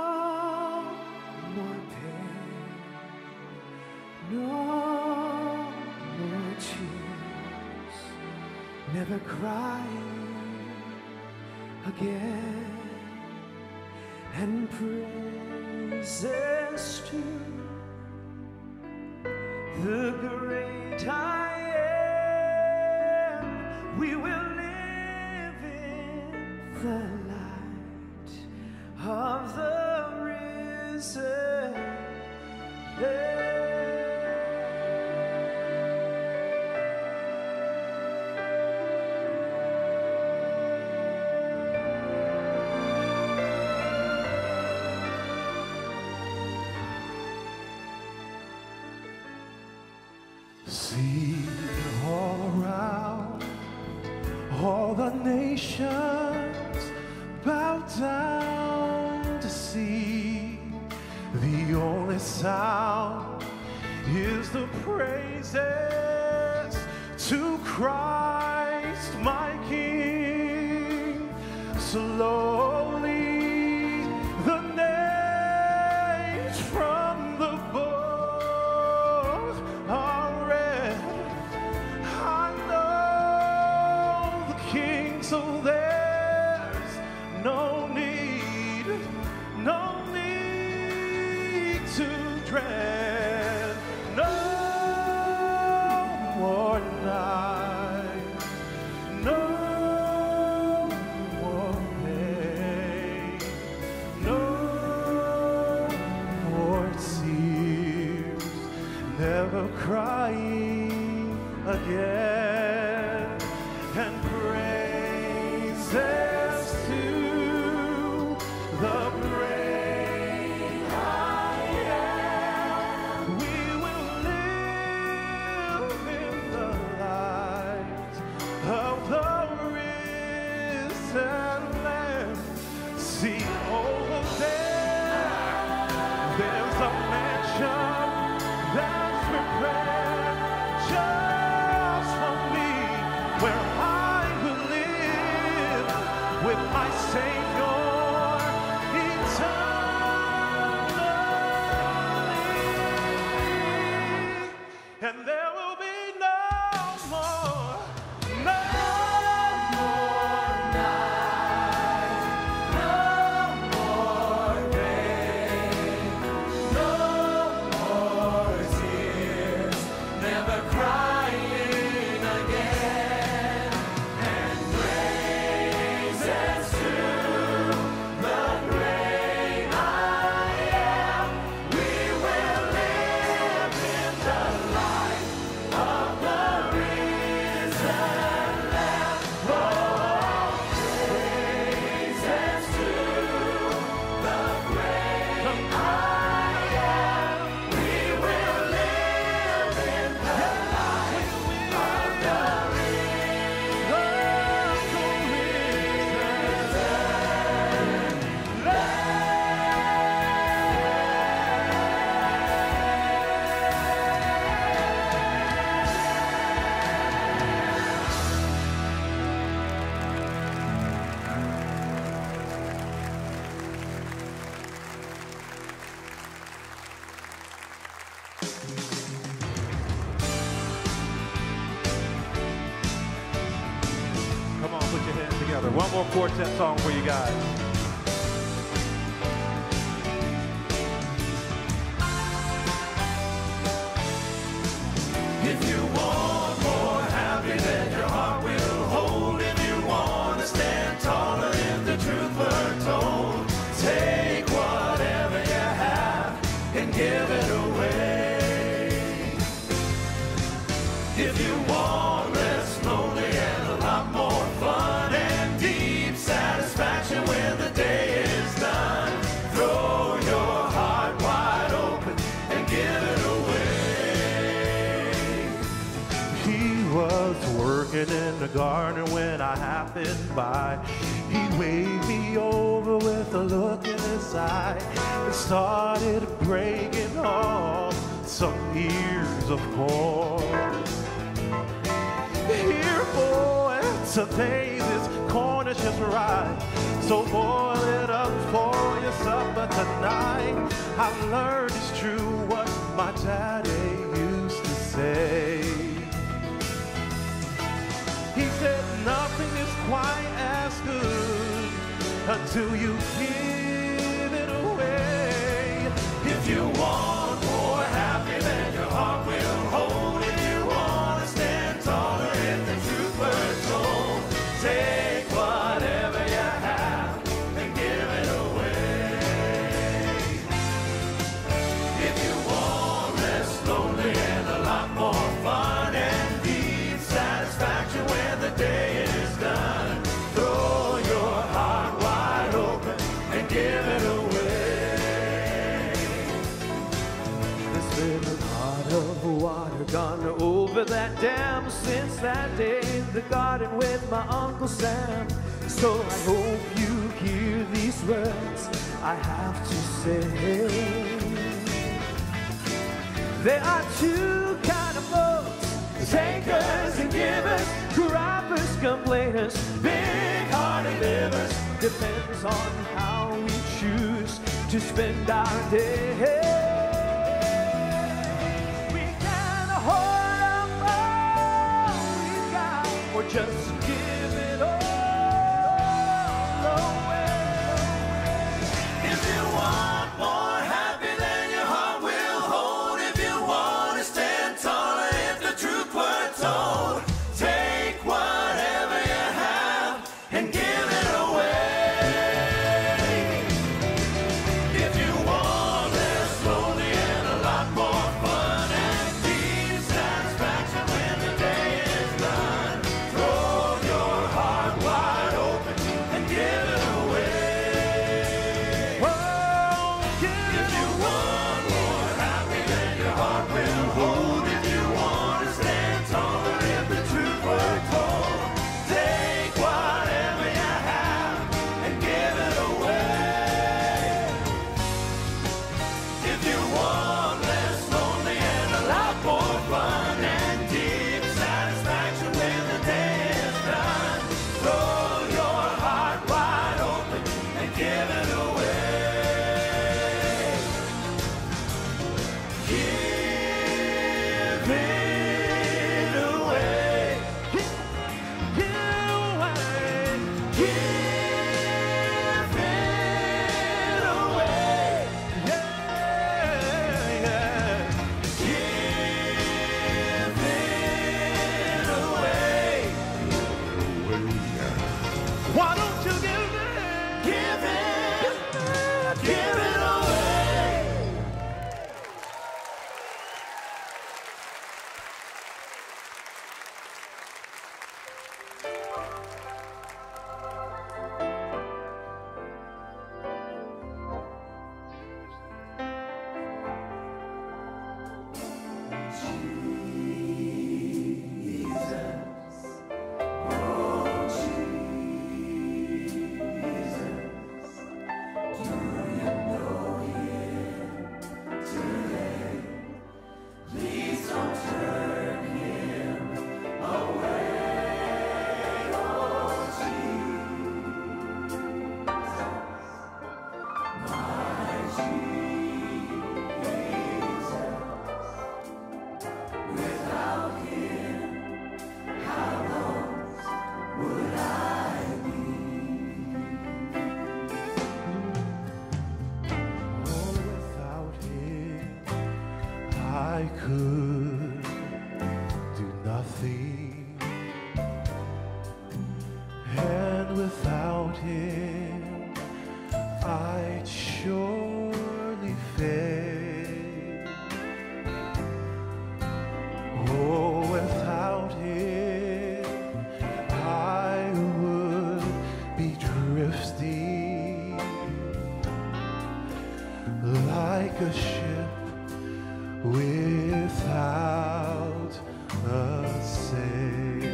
more pain, no more tears, never crying again, and praises to the great I am. We will live in the light of See all around, all the nations bow down to see. The only sound is the praises to Christ my King. Slowly the names from the book are read. I know the King, so there's no need to dread. No more night, no more pain, no more tears, never crying again. And praises to the great I am. We will live in the light of the risen Lamb. See over there, there's a mansion that's prepared just for me, where I will live with my Savior eternally. And there will be no more night, no more pain, no more tears, never crying again. And praises to the great I am. We will live in the light of the risen Lamb. Oh, praises to the great I am. We will live in the light of the Come on, put your hands together. One more quartet song for you guys. If you want more happy than your heart will hold, if you want to stand taller if the truth were told, take whatever you have and give it away. If you want less lonely and a lot more fun and deep satisfaction when the day is done, throw your heart wide open and give it away. He was working in the garden when I happened by. He waved me over with a look in his eye and started breaking off some ears of corn. Here, boy, today this corn is just right, so boil it up for your supper tonight. I've learned it's true what my daddy used to say. He said nothing is quite as good until you give it away. If you want more happy than your heart will hold, if you want to stand taller if the truth were told, take whatever you have and give it away. If you want less lonely and a lot more fun and deep satisfaction when the day is done, throw your heart wide open and give it away. over that dam since that day in the garden with my Uncle Sam. So I hope you hear these words I have to say. There are two kind of folks, takers and givers, grabbers, complainers, big-hearted livers. Depends on how we choose to spend our day. We can hold up all we got, or just give it all away. If you want more happy than your heart will hold, if you want to stand taller, if the truth were told, take whatever you have and give it away. If you want less lonely and a lot more fun and deep satisfaction when the day is done, throw your heart wide open and give it away. Oh, if you want more happy than your heart will hold, if you want to stand taller, if the truth were told, take whatever you have and give it away. If you want less lonely and a lot more fun and deep satisfaction when the day is done, throw your heart wide open and give it away. Give it away. Give it away. Give it away. Yeah, yeah. Give it away. Why don't you give it? Give it away. Without him, I could do nothing, and without him, I'd surely fail. Oh, without him, I would be drifting like a ship without a sail.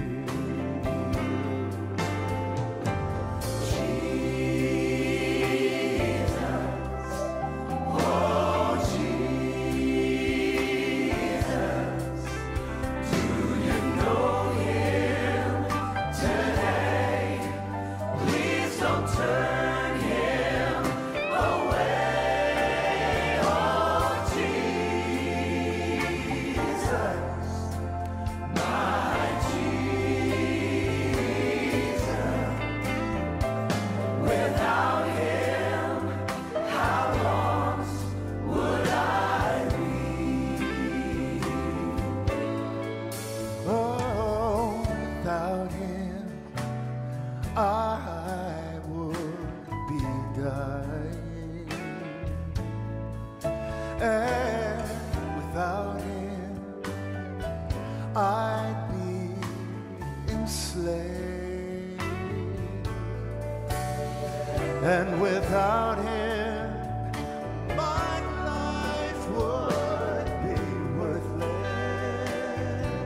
Oh, without him, I would be dying, and without him, I'd be enslaved, and without him, my life would be worthless.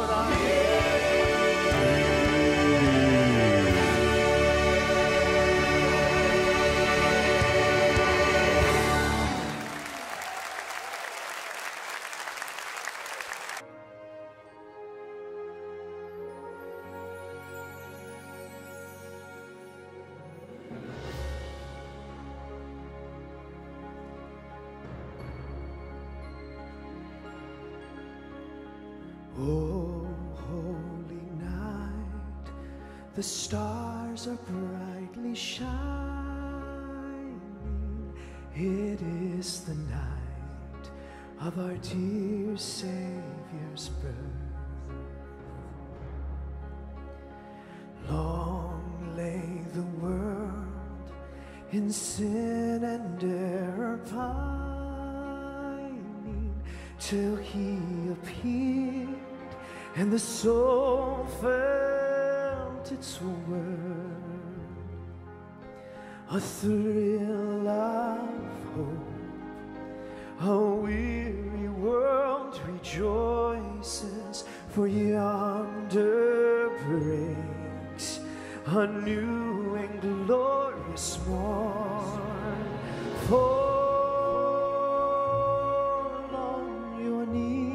Lord. I'm here. Oh, holy night, the stars are brightly shining. It is the night of our dear Savior's birth. Long lay the world in sin and error pining, till he appeared and the soul felt its worth. A thrill of hope, a weary world rejoices, for yonder breaks a new and glorious morn. Fall on your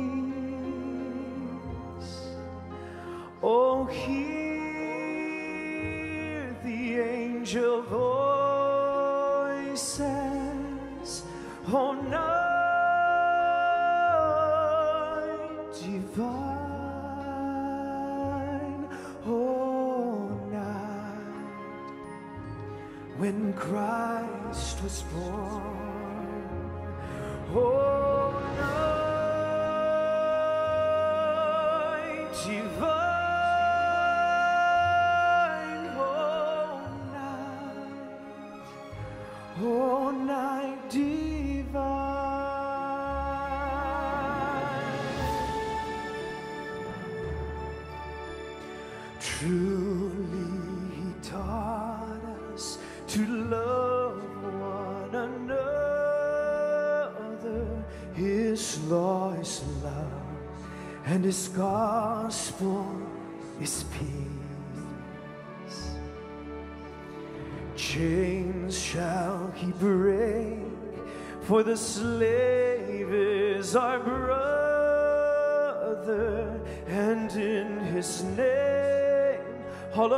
knees, oh, hear the angel voices, oh, night divine, oh, night when Christ was born, oh, night divine, oh, night divine. Truly he taught us to love one another. His law is love, and his gospel is peace. Chains shall he break, for the slave is our brother, and in his name all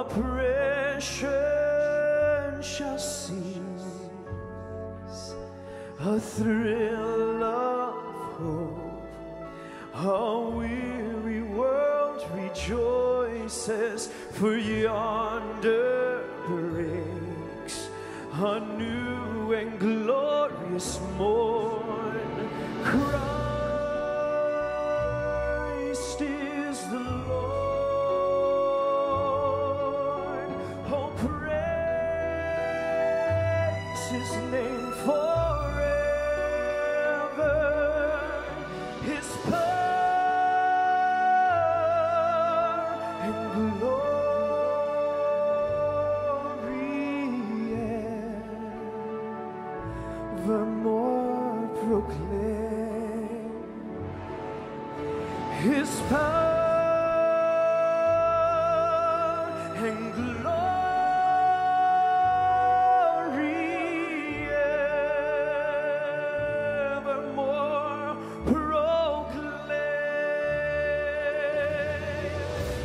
oppression shall cease. A thrill of hope, a weary world rejoices, for yonder breaks a new and glorious morn. Christ is the Lord. Oh, praise his name forever. His power and glory evermore proclaim. His power and glory evermore proclaim.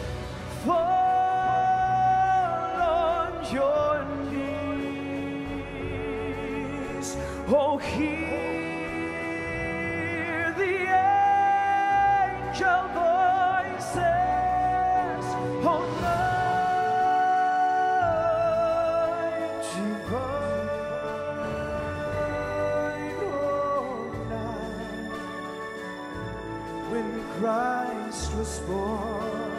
Fall on your knees, oh, hear the angel voices, oh, night divine, oh, night when Christ was born,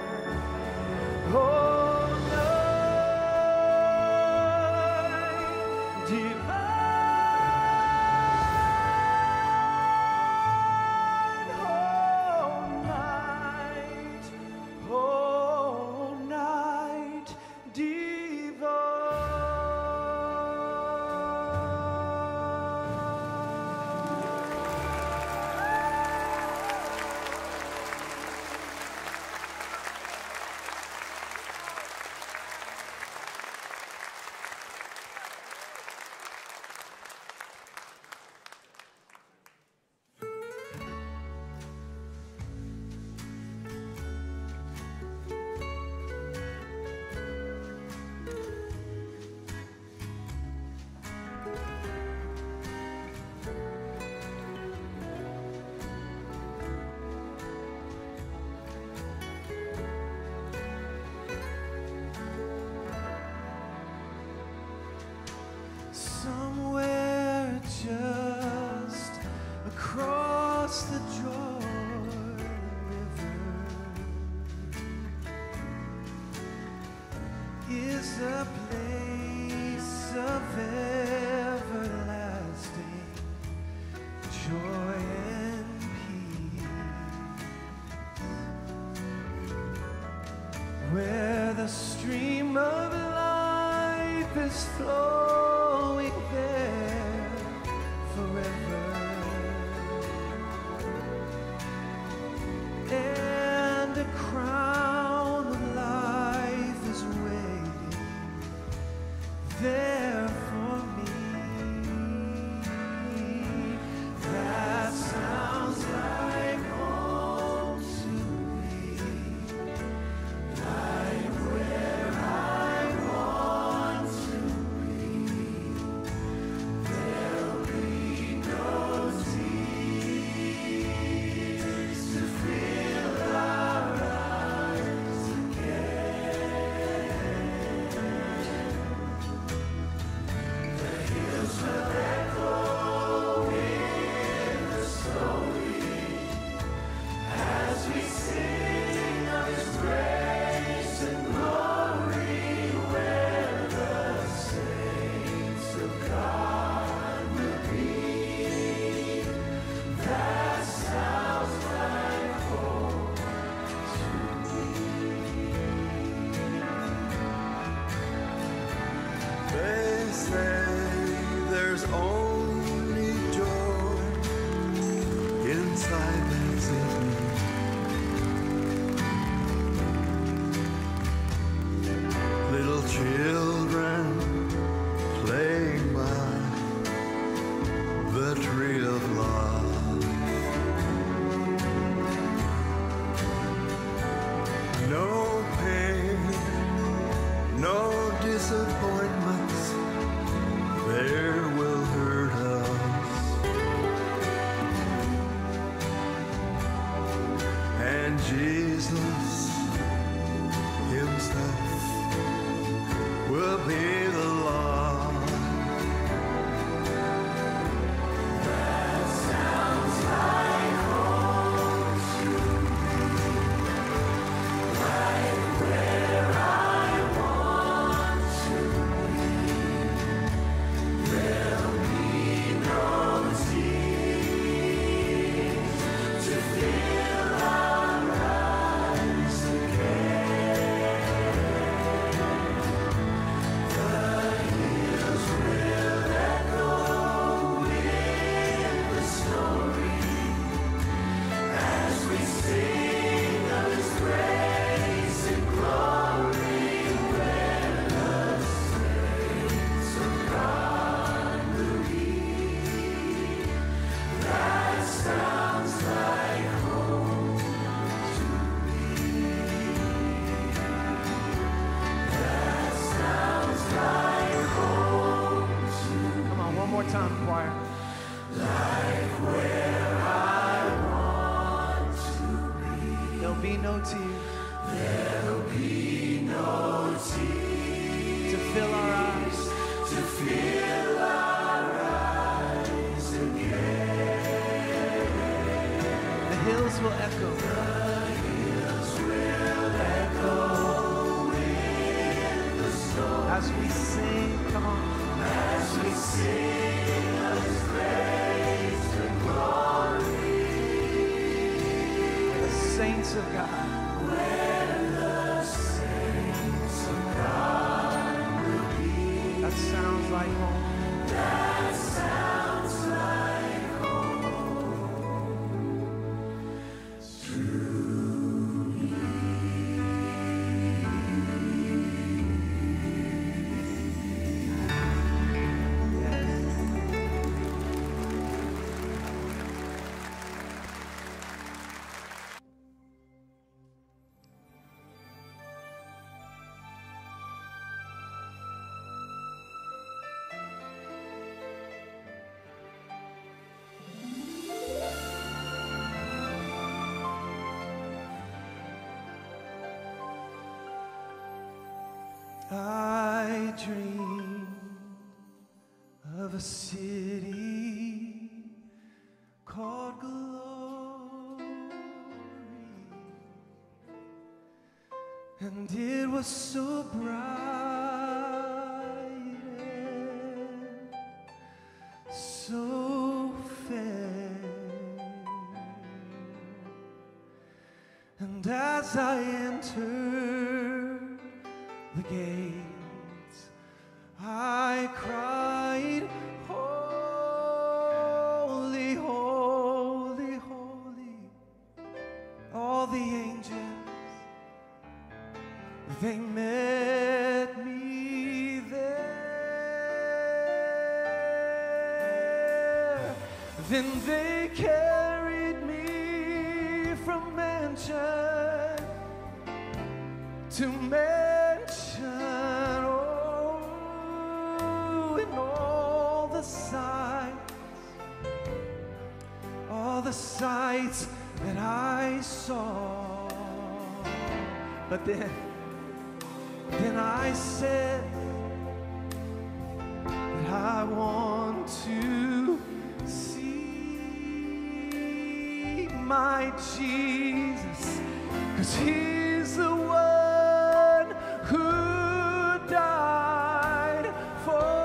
oh, night divine, oh, night divine. is a place of everlasting joy and peace, where the stream of life is flowing there forever, and a crown of life is waiting there for me. That sounds like home to me, like where I want to be. There'll be no tears to fill our eyes again. The hills will echo in the story as we sing of His grace and glory, where the saints of God will be. That sounds like home to me. They say there's only joy in silence. Little children playing by the tree of life. No pain, no disappointments there will hurt us, and Jesus Himself will be the light. That sounds like home to me, right where I want to be. There'll be no tears to fill our eyes again. The hills will echo in the story as we sing of His grace and glory, where the saints of God will be. That sounds like home to me. That sounds like home to me. Come on, one more time, choir. Like where I want to be. There'll be no tears. There'll be no tears to fill our eyes. To fill our eyes again. The hills will echo. The hills will echo in the storm as we sing. Come on. As we sing of His grace and glory, the saints of God. Where the saints of God will be. That sounds like home. That sounds like home to me. I dream of a city called glory, and it was so bright entered the gates, I cried, holy, holy, holy. All the angels, they met me there. Then they carried me from mansion to mansion, oh, and all the sights that I saw. But then I said that I want to see my Jesus, 'cause he's the one who died for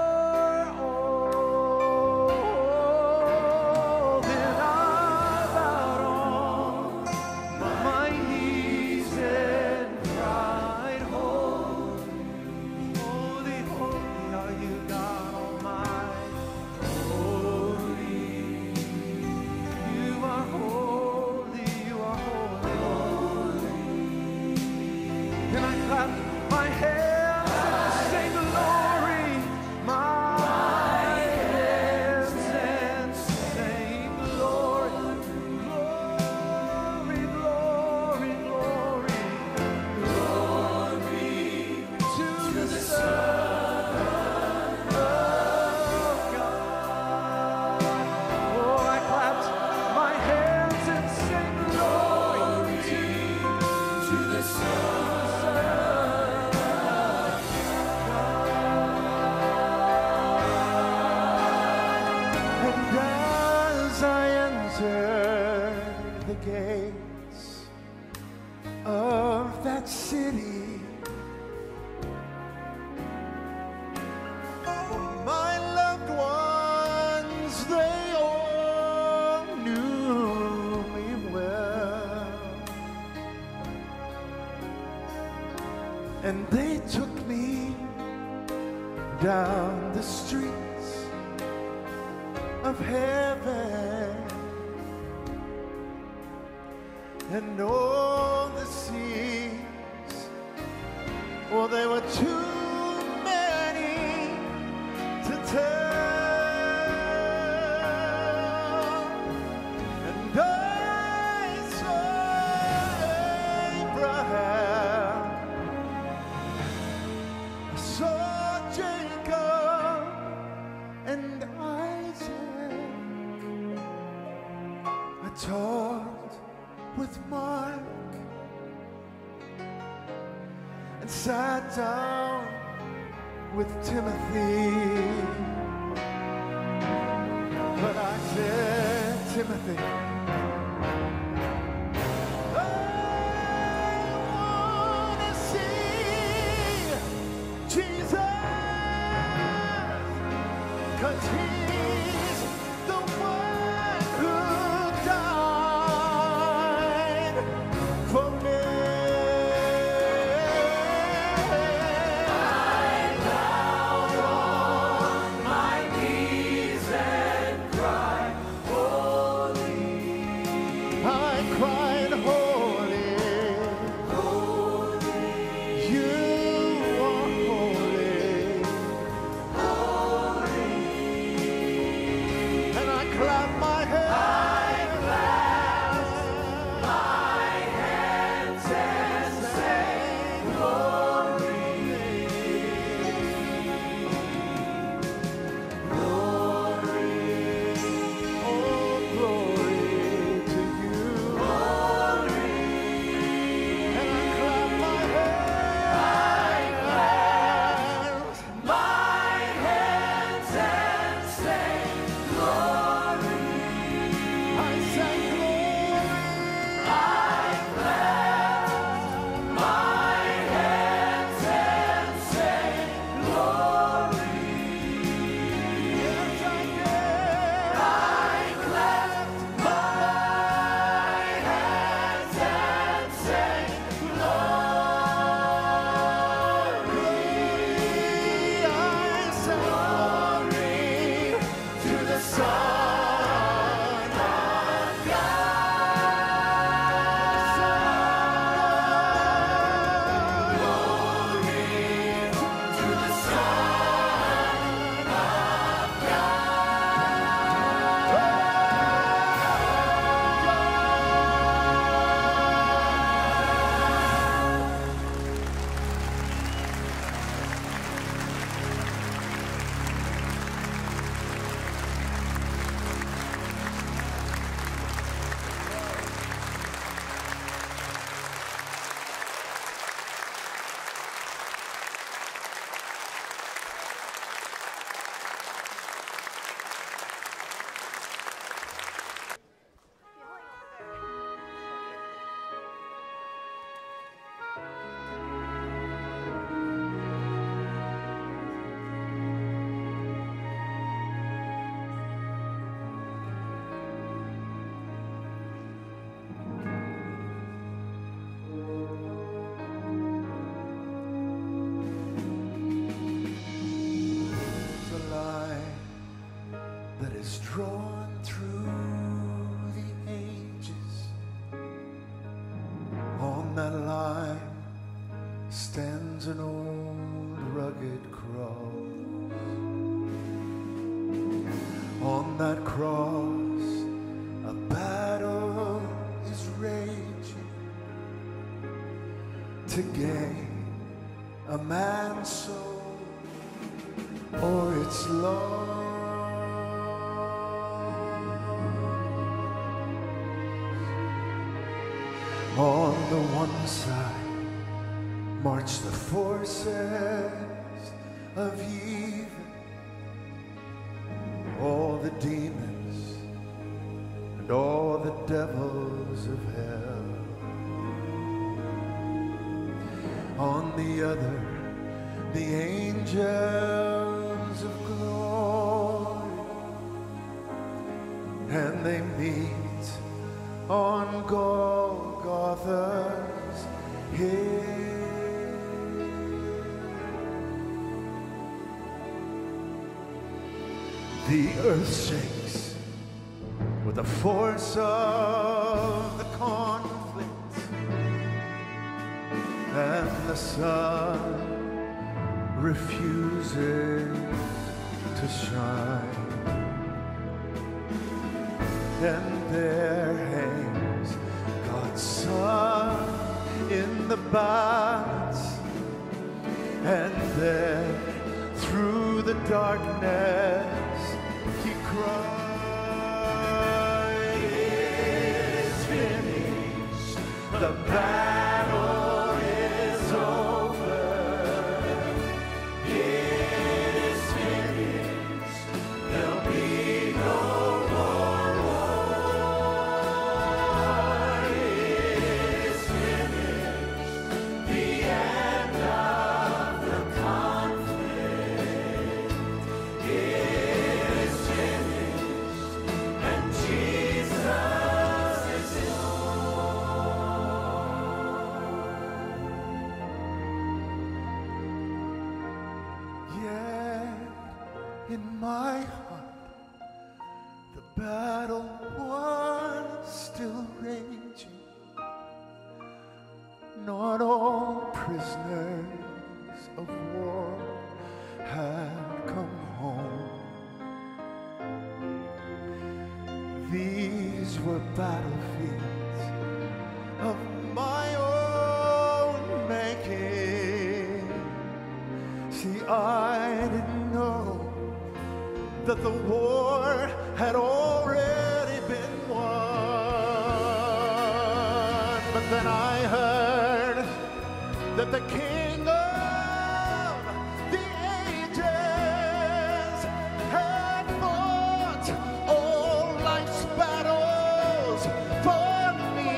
all. Then I bowed on my knees and cried, holy, holy, holy are you, God Almighty. Holy, you are holy, you are holy. Then I clapped my hands and sang glory, my hands and sang glory, glory, glory, glory, glory to the Son of God. Oh, I clapped my hands and sang glory to the Son. And as I entered the gates of that city, my loved ones, they all knew me well, and they took me down the streets of heaven, and all the seas, well, they were too many to tell. And I saw Abraham, I saw Jacob and Isaac. I talked with Mark and sat down with Timothy. But I said, Timothy, I wanna see Jesus, 'cause he's the one who died for me. My knees and cried, holy, On that line stands an old rugged cross. On that cross, a battle is raging to gain a man's soul or its loss. On the one side march the forces of evil, all the demons and all the devils of hell. On the other, the angels of glory, and they meet on Golgotha's hill. The earth shakes with the force of the conflict, and the sun refuses to shine. And there hangs God's Son in the balance, and then through the darkness he cried, "It's finished, the battle is over. It is finished, there'll be no more war. It is finished, the end of the conflict. It is finished, and Jesus is Lord." Yet in my heart the battle was still raging. Not all prisoners of war had come home. These were battlefields of my own making. See, I didn't know that the war had already been won. But then I heard that the King of the ages had fought all life's battles for me,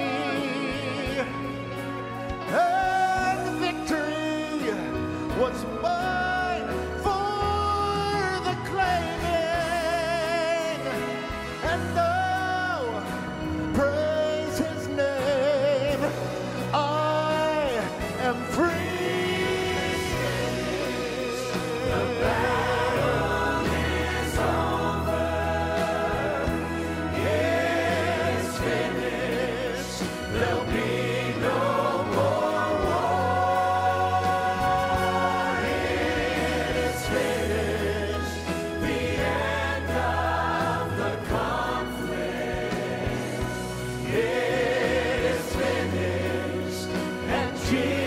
and victory was mine for the claiming. And now, praise his name, I am free. The battle is over. It's finished. There'll be no more war. It's finished. The end of the conflict. It is finished, and Jesus